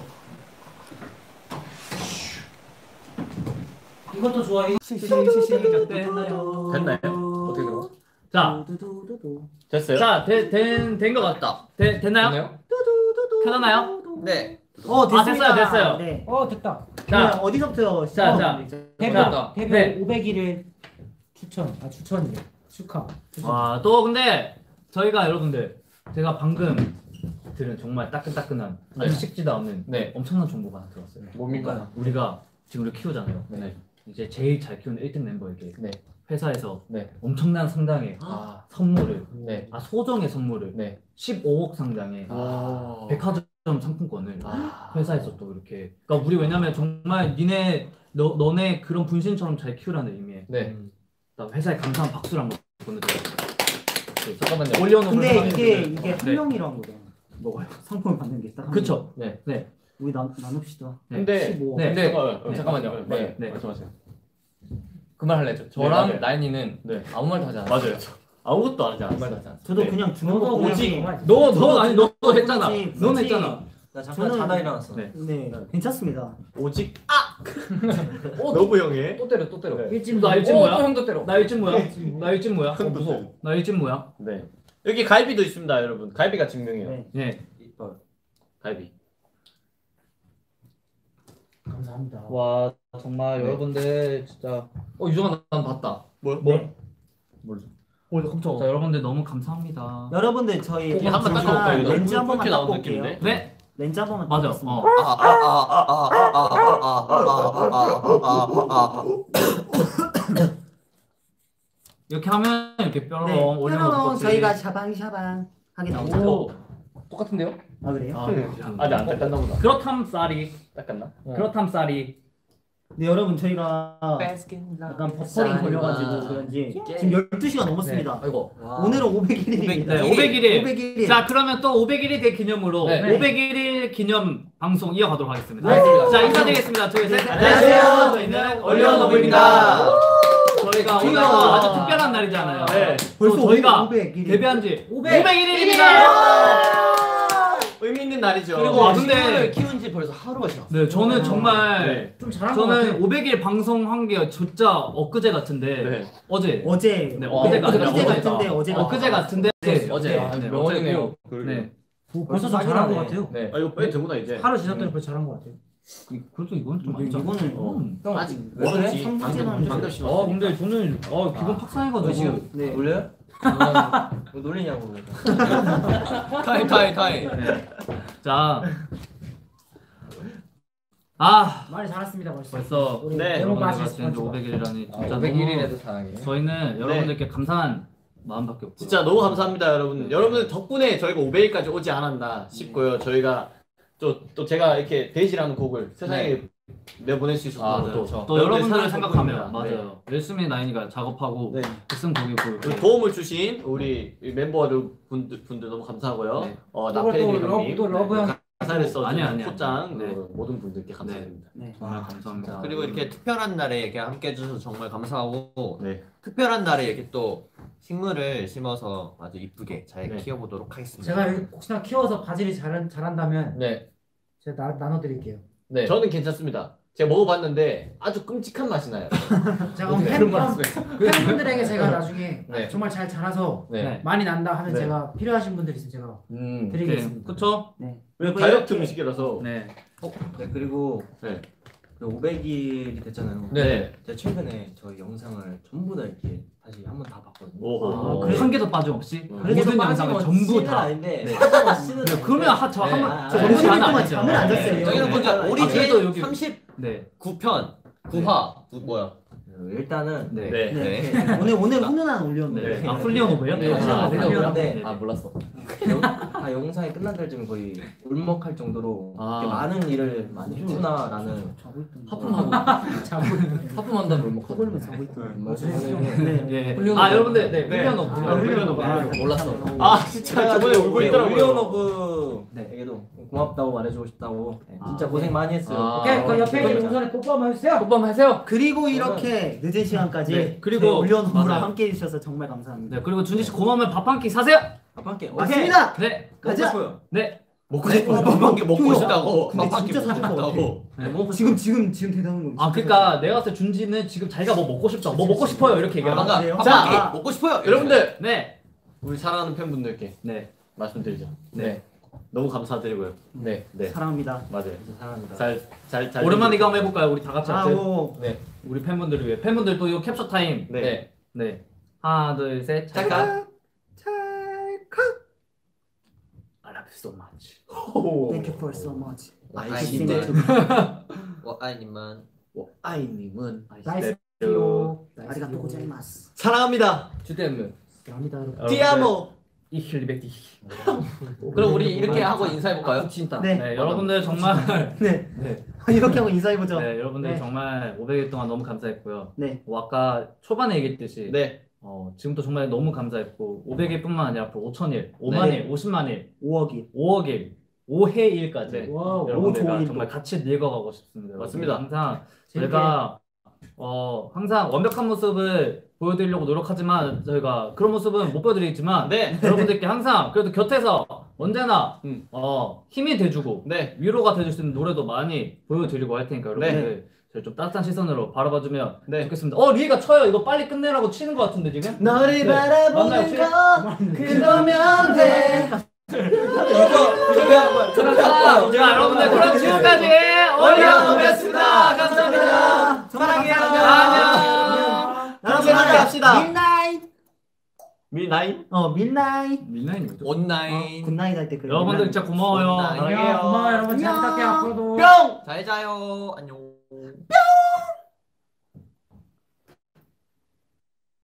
Speaker 5: 이것도 좋아. 이거
Speaker 1: 됐나요?
Speaker 8: 어떻게 들어?
Speaker 1: 자,
Speaker 3: 됐어요?
Speaker 1: 자, 된 것 같다. 됐나요?
Speaker 8: 됐나요?
Speaker 1: 켜졌나요?
Speaker 4: 네.
Speaker 2: 됐습니다.
Speaker 1: 됐어요.
Speaker 2: 네.
Speaker 5: 됐다.
Speaker 2: 그러면
Speaker 1: 자,
Speaker 2: 어디서부터
Speaker 1: 자.
Speaker 5: 데뷔
Speaker 1: 자,
Speaker 5: 데뷔
Speaker 1: 네.
Speaker 5: 500일을 추천이래. 축하.
Speaker 1: 와, 또 근데 저희가 여러분들 제가 방금 들은 정말 따끈따끈한 아주 식지도 않는
Speaker 8: 네.
Speaker 1: 엄청난 정보가 하나 들었어요.
Speaker 8: 뭡니까?
Speaker 1: 우리가 지금 우리 키우잖아요.
Speaker 8: 네.
Speaker 1: 이제 제일 잘 키우는 1등 멤버에게
Speaker 8: 네.
Speaker 1: 회사에서
Speaker 8: 네.
Speaker 1: 엄청난 상당의 선물을
Speaker 8: 네.
Speaker 1: 소정의 선물을
Speaker 8: 네.
Speaker 1: 15억 상당의
Speaker 8: 아.
Speaker 1: 백화점 상품권을 회사에서 또 이렇게. 그러니까 우리 왜냐면 정말 너네 그런 분신처럼 잘 키우라는 의미에.
Speaker 8: 네.
Speaker 1: 나 회사에 감사한 박수를 한번 보내드려요.
Speaker 8: 잠깐만요.
Speaker 1: 올려놓은
Speaker 5: 근데 이게 한
Speaker 1: 네.
Speaker 5: 명이라는 거잖아.
Speaker 1: 뭐가요?
Speaker 5: 상품을 받는 게 딱 한 명.
Speaker 1: 그쵸.
Speaker 8: 네.
Speaker 1: 네.
Speaker 5: 우리 나눕시다.
Speaker 1: 네.
Speaker 8: 근데
Speaker 5: 15.
Speaker 1: 네.
Speaker 8: 근데
Speaker 1: 네.
Speaker 8: 잠깐만요.
Speaker 3: 네.
Speaker 1: 네.
Speaker 3: 말씀하세요.
Speaker 8: 그 말 할래. 저랑
Speaker 3: 맞아요.
Speaker 8: 나인이는
Speaker 3: 네.
Speaker 8: 아무 말도 하지 않았어요.
Speaker 3: 맞아요. 아무것도 안 하지
Speaker 8: 아무
Speaker 3: 않았어요.
Speaker 8: 말도 하지 않았어요.
Speaker 5: 저도
Speaker 3: 네.
Speaker 5: 그냥 듣는 거 저도 보고
Speaker 3: 오직
Speaker 1: 너 했잖아.
Speaker 5: 굳이-
Speaker 1: 넌
Speaker 5: 굳이-
Speaker 1: 했잖아.
Speaker 7: 나 잠깐
Speaker 5: 저는-
Speaker 7: 자다 일어났어.
Speaker 1: 네.
Speaker 5: 네, 괜찮습니다.
Speaker 3: 오직
Speaker 8: 또
Speaker 3: 너브 형의
Speaker 8: 또 때려 또 때려.
Speaker 3: 네.
Speaker 5: 일집
Speaker 1: 나 일집
Speaker 8: 또
Speaker 1: 뭐야?
Speaker 8: 형도 때려.
Speaker 1: 나 일집 뭐야? 나 일집 뭐야?
Speaker 3: 무서워.
Speaker 1: 나 일집 뭐야?
Speaker 3: 네. 여기 갈비도 있습니다, 여러분. 갈비가 증명이에요.
Speaker 5: 네.
Speaker 1: 네.
Speaker 3: 갈비.
Speaker 5: 감사합니다.
Speaker 1: 와 정말
Speaker 8: 네.
Speaker 1: 여러분들 진짜
Speaker 8: 유정아 난 봤다.
Speaker 3: 뭐?
Speaker 5: 네.
Speaker 1: 깜짝. 자 여러분들 너무 감사합니다.
Speaker 5: 여러분들 저희
Speaker 3: 고기 한번
Speaker 5: 잠깐
Speaker 3: 닦아볼까요, 이거?
Speaker 5: 렌즈 한 번만
Speaker 3: 이렇게 나오는
Speaker 5: 닦고 올게요.
Speaker 3: 느낌인데?
Speaker 1: 네
Speaker 5: 렌즈 한 번만
Speaker 1: 맞아.
Speaker 5: 닦겠습니다.
Speaker 1: 이렇게 하면 이렇게
Speaker 5: 네.
Speaker 1: 뾰로롱 올려놓은
Speaker 5: 뾰로롱
Speaker 1: 거지.
Speaker 5: 저희가 샤방샤방 하게 나오죠.
Speaker 8: 오 똑같은데요?
Speaker 5: 아 그래요?
Speaker 3: 아직 안 닦았나 보다.
Speaker 1: 그렇담 쌀이.
Speaker 3: 닦았나?
Speaker 1: 그렇담 쌀이.
Speaker 5: 네 여러분 저희가 약간 버퍼링 걸려가지고 그런지 지금 12시가 넘었습니다.
Speaker 8: 아이고.
Speaker 5: 오늘은 500일입니다.
Speaker 1: 네 500일에.
Speaker 5: 500일이.
Speaker 1: 자 그러면 또 500일이 될 기념으로
Speaker 8: 네.
Speaker 1: 500일 기념 방송 이어가도록 하겠습니다.
Speaker 8: 알겠습니다.
Speaker 1: 자 인사드리겠습니다. 둘 셋.
Speaker 5: 안녕하세요.
Speaker 1: 저희는
Speaker 3: 올리언노브입니다.
Speaker 1: 저희가 오늘 아주 특별한 날이잖아요.
Speaker 3: 네.
Speaker 5: 벌써
Speaker 1: 저희가
Speaker 5: 500일이.
Speaker 1: 데뷔한 지 500일입니다.
Speaker 3: 의미 있는 날이죠.
Speaker 1: 그리고
Speaker 3: 네.
Speaker 1: 근데
Speaker 7: 키운 지 벌써 하루가 지났어.
Speaker 1: 네 저는 정말
Speaker 3: 네.
Speaker 5: 좀 잘한 것
Speaker 1: 저는
Speaker 5: 같아요.
Speaker 1: 500일 방송한 게 진짜 엊그제 같은데
Speaker 3: 네.
Speaker 1: 어제
Speaker 5: 어제
Speaker 1: 네, 엊그제가 아니라
Speaker 5: 어제
Speaker 1: 어제다.
Speaker 5: 같은데 어제가
Speaker 1: 엊그제 같은데
Speaker 8: 어제
Speaker 1: 네,
Speaker 8: 명언이네요.
Speaker 1: 네.
Speaker 5: 벌써 좀 잘한 것 같아요.
Speaker 8: 네.
Speaker 3: 아 이거 빨리 되구나 이제.
Speaker 5: 하루 지났더니 벌써 잘한 것 같아요.
Speaker 1: 그래도 이건 좀 아니죠.
Speaker 5: 이거는
Speaker 7: 형
Speaker 3: 아직
Speaker 7: 왜 그래?
Speaker 3: 멀었지. 방금
Speaker 5: 방금
Speaker 3: 심었어.
Speaker 1: 근데 저는 기분 팍상해가지고
Speaker 7: 지금
Speaker 5: 네.
Speaker 7: 놀려요? 뭐 놀리냐고.
Speaker 8: 타임.
Speaker 1: 네. 자, 아
Speaker 5: 많이 잘했습니다 벌써.
Speaker 1: 벌써
Speaker 5: 우리
Speaker 3: 네.
Speaker 5: 대목
Speaker 1: 여러분들
Speaker 5: 맛이
Speaker 1: 같은
Speaker 5: 좋아.
Speaker 1: 500일이라니 진짜
Speaker 8: 500일이라도 사랑해.
Speaker 1: 너무 저희는 여러분들께 감사한 마음밖에 없고
Speaker 3: 진짜 너무 감사합니다, 여러분. 여러분들 덕분에 저희가 500일까지 오지 않았나 싶고요. 저희가 또 제가 이렇게 데이지라는 곡을 세상에 내보낼 수 있어서
Speaker 1: 또 여러분들을
Speaker 3: 사랑을
Speaker 1: 생각하면
Speaker 3: 덕분입니다.
Speaker 1: 맞아요. 열심히 나인이가 작업하고
Speaker 3: 네.
Speaker 1: 쓴 곡이고
Speaker 3: 그리고
Speaker 1: 이렇게
Speaker 3: 도움을 주신 우리 멤버분들 너무 감사하고요.
Speaker 1: 네.
Speaker 3: 나페리 형님,
Speaker 5: 또 러브 형.
Speaker 3: 가사를 써준
Speaker 1: 아니야.
Speaker 3: 포장
Speaker 1: 네.
Speaker 3: 모든 분들께 감사드립니다.
Speaker 5: 네.
Speaker 1: 정말 감사합니다.
Speaker 4: 그리고 이렇게 특별한 날에 이렇게 함께 해주셔서 정말 감사하고
Speaker 3: 네.
Speaker 4: 특별한 날에 이렇게 또 식물을 심어서 아주 이쁘게 잘
Speaker 3: 네.
Speaker 4: 키워보도록 하겠습니다.
Speaker 5: 제가 여기 혹시나 키워서 바질이 잘한다면
Speaker 8: 네.
Speaker 5: 제가 나눠드릴게요.
Speaker 8: 네.
Speaker 3: 저는 괜찮습니다. 제가 먹어봤는데 아주 끔찍한 맛이 나요.
Speaker 5: 제가
Speaker 3: 네.
Speaker 5: 팬분들에게 제가 나중에
Speaker 8: 네.
Speaker 5: 정말 잘 자라서
Speaker 8: 네.
Speaker 5: 많이 난다 하면
Speaker 3: 네.
Speaker 5: 제가 필요하신 분들 있으면 제가
Speaker 1: 네.
Speaker 5: 드리겠습니다.
Speaker 1: 그쵸?
Speaker 5: 네.
Speaker 3: 그리고 다이어트 음식이라서
Speaker 1: 네.
Speaker 7: 네 그리고
Speaker 3: 네.
Speaker 7: 그 500일이 됐잖아요.
Speaker 8: 네.
Speaker 7: 제가 최근에 저희 영상을 전부 다 이렇게 다시 한 번 다 봤거든요.
Speaker 3: 오호.
Speaker 1: 한 개도 빠짐없이
Speaker 7: 그래서
Speaker 1: 모든 영상을 전부 다.
Speaker 7: 아닌데
Speaker 1: 네.
Speaker 7: 빠짐없이는
Speaker 1: 네, 그러면 저
Speaker 7: 네.
Speaker 1: 한번
Speaker 7: 저
Speaker 1: 전부 다는
Speaker 5: 동안
Speaker 1: 아니죠.
Speaker 5: 잠을 안 잤어요.
Speaker 1: 네.
Speaker 4: 저희는 보자
Speaker 1: 그래도
Speaker 4: 오리진
Speaker 1: 여기
Speaker 4: 39편
Speaker 1: 네.
Speaker 4: 9화 뭐야?
Speaker 7: 일단은
Speaker 1: 네.
Speaker 3: 네.
Speaker 5: 네. 오늘 훈훈한 올렸는데.
Speaker 1: 네. 아 훌리언오브요?
Speaker 8: 네.
Speaker 1: 아,
Speaker 5: 훌리언오브.
Speaker 1: 네.
Speaker 8: 아 몰랐어.
Speaker 7: 영상이 끝난 데쯤 거의 울먹할 정도로
Speaker 1: 아.
Speaker 7: 이렇게 많은 일을 많이 했구나라는
Speaker 8: 하품하고 하품한다면 못
Speaker 5: 그걸로
Speaker 8: 하고.
Speaker 5: 자고 있던.
Speaker 7: 말씀을
Speaker 1: 예.
Speaker 8: 훌리언오브.
Speaker 1: 아 여러분들 네
Speaker 3: 네.
Speaker 1: 훌리언오브.
Speaker 3: 훌리언오브.
Speaker 8: 몰랐어.
Speaker 3: 아 진짜 저번에 울고 있더라고요.
Speaker 7: 올리언오브에게도 고맙다고 말해주고 싶다고 진짜 고생 많이 했어요.
Speaker 8: 아.
Speaker 5: 오케이, 그 옆에 있는 우선에 뽀뽀 한번 해주세요.
Speaker 8: 뽀뽀 한번 하세요.
Speaker 5: 그리고 이렇게 늦은 시간까지
Speaker 1: 네, 그리고
Speaker 5: 올려놓으라
Speaker 1: 맞아요.
Speaker 5: 함께 해주셔서 정말 감사합니다.
Speaker 1: 네 그리고 준지 씨 고마우면 밥 한 끼 사세요.
Speaker 7: 아빠께
Speaker 5: 맞습니다.
Speaker 1: 네.
Speaker 5: 가자.
Speaker 1: 네.
Speaker 3: 먹고 싶어. 밥밖에 먹고
Speaker 5: 형이요.
Speaker 3: 싶다고.
Speaker 5: 근데
Speaker 3: 밥밖에
Speaker 5: 진짜
Speaker 3: 먹고
Speaker 5: 사줄 것
Speaker 3: 싶다고.
Speaker 5: 지금 대단한 거.
Speaker 1: 아 그러니까 내가 봤을 때 준지는 지금 자기가 뭐 먹고 싶다, 뭐 먹고 싶어요 이렇게 얘기하는
Speaker 5: 아,
Speaker 1: 거.
Speaker 5: 그래요?
Speaker 3: 자,
Speaker 4: 먹고 싶어요.
Speaker 3: 여러분들
Speaker 1: 네.
Speaker 3: 우리 사랑하는 팬분들께
Speaker 1: 네.
Speaker 3: 말씀드리죠.
Speaker 1: 네.
Speaker 3: 너무 감사드리고요.
Speaker 8: 네.
Speaker 3: 네.
Speaker 5: 사랑합니다.
Speaker 3: 맞아요.
Speaker 7: 사랑합니다.
Speaker 3: 잘
Speaker 1: 오랜만에 이거 한번 해볼까요? 우리 다 같이
Speaker 5: 아,
Speaker 1: 하트.
Speaker 5: 오.
Speaker 1: 우리 팬분들을 위해. 팬분들 또 이거 캡처 타임.
Speaker 3: 네.
Speaker 8: 네.
Speaker 1: 네. 하나 둘 셋.
Speaker 3: 잠깐.
Speaker 1: I love you so much.
Speaker 5: Thank you for so much.
Speaker 4: 아이님은 아이님만
Speaker 3: 아이님은
Speaker 5: 나이스 요. 아리가또 고자이마스.
Speaker 3: 사랑합니다.
Speaker 8: 주대는
Speaker 5: 감사합니다 여러분.
Speaker 3: 디아모.
Speaker 8: 이힐리백디. 그럼 우리 이렇게 하고 인사해 볼까요? 진짜.
Speaker 5: 네.
Speaker 1: 네, 여러분들 정말
Speaker 5: 네.
Speaker 1: 네.
Speaker 5: 이렇게 하고 인사해보죠.
Speaker 1: 네, 여러분들
Speaker 5: 네.
Speaker 1: 정말 500일 동안 너무 감사했고요.
Speaker 5: 네.
Speaker 1: 뭐 아까 초반에 얘기했듯이
Speaker 6: 네.
Speaker 1: 지금도 정말 너무 감사했고 500일뿐만 아니라 앞으로 5,000일, 5만일, 50만일,
Speaker 5: 5억이.
Speaker 1: 5억일, 5회일까지
Speaker 6: 네.
Speaker 5: 와우.
Speaker 1: 여러분들과
Speaker 5: 5조
Speaker 1: 정말 같이 늙어가고 싶습니다.
Speaker 6: 맞습니다.
Speaker 1: 항상
Speaker 5: 재밌게.
Speaker 1: 저희가 항상 완벽한 모습을 보여드리려고 노력하지만 저희가 그런 모습은 못 보여드리지만
Speaker 6: 네.
Speaker 1: 여러분들께 항상 그래도 곁에서 언제나
Speaker 6: 음.
Speaker 1: 힘이 돼주고
Speaker 6: 네.
Speaker 1: 위로가 돼줄 수 있는 노래도 많이 보여드리고 할 테니까 여러분들 저희 좀 따뜻한 시선으로 바라봐주면
Speaker 6: 네.
Speaker 1: 좋겠습니다. 리가 쳐요. 이거 빨리 끝내라고 치는 것 같은데 지금?
Speaker 5: 너를
Speaker 1: 맞나요,
Speaker 5: 바라보는
Speaker 1: 혹시?
Speaker 5: 거 그러면 돼.
Speaker 1: 자 여러분들 그럼 지금까지 어리언이었습니다. 감사합니다.
Speaker 5: 사랑해요.
Speaker 1: 안녕.
Speaker 5: 여러분 함께 합시다. midnight.
Speaker 6: 미나인?
Speaker 5: midnight.
Speaker 1: 민나이 뭐죠?
Speaker 8: 온라인.
Speaker 5: 굿나잇 할 때 그.
Speaker 1: 여러분들 진짜 고마워요.
Speaker 8: 온라인.
Speaker 5: 고마워요 여러분. 잘 부탁해요 앞으로도.
Speaker 8: 잘 자요. 안녕.
Speaker 5: 뿅.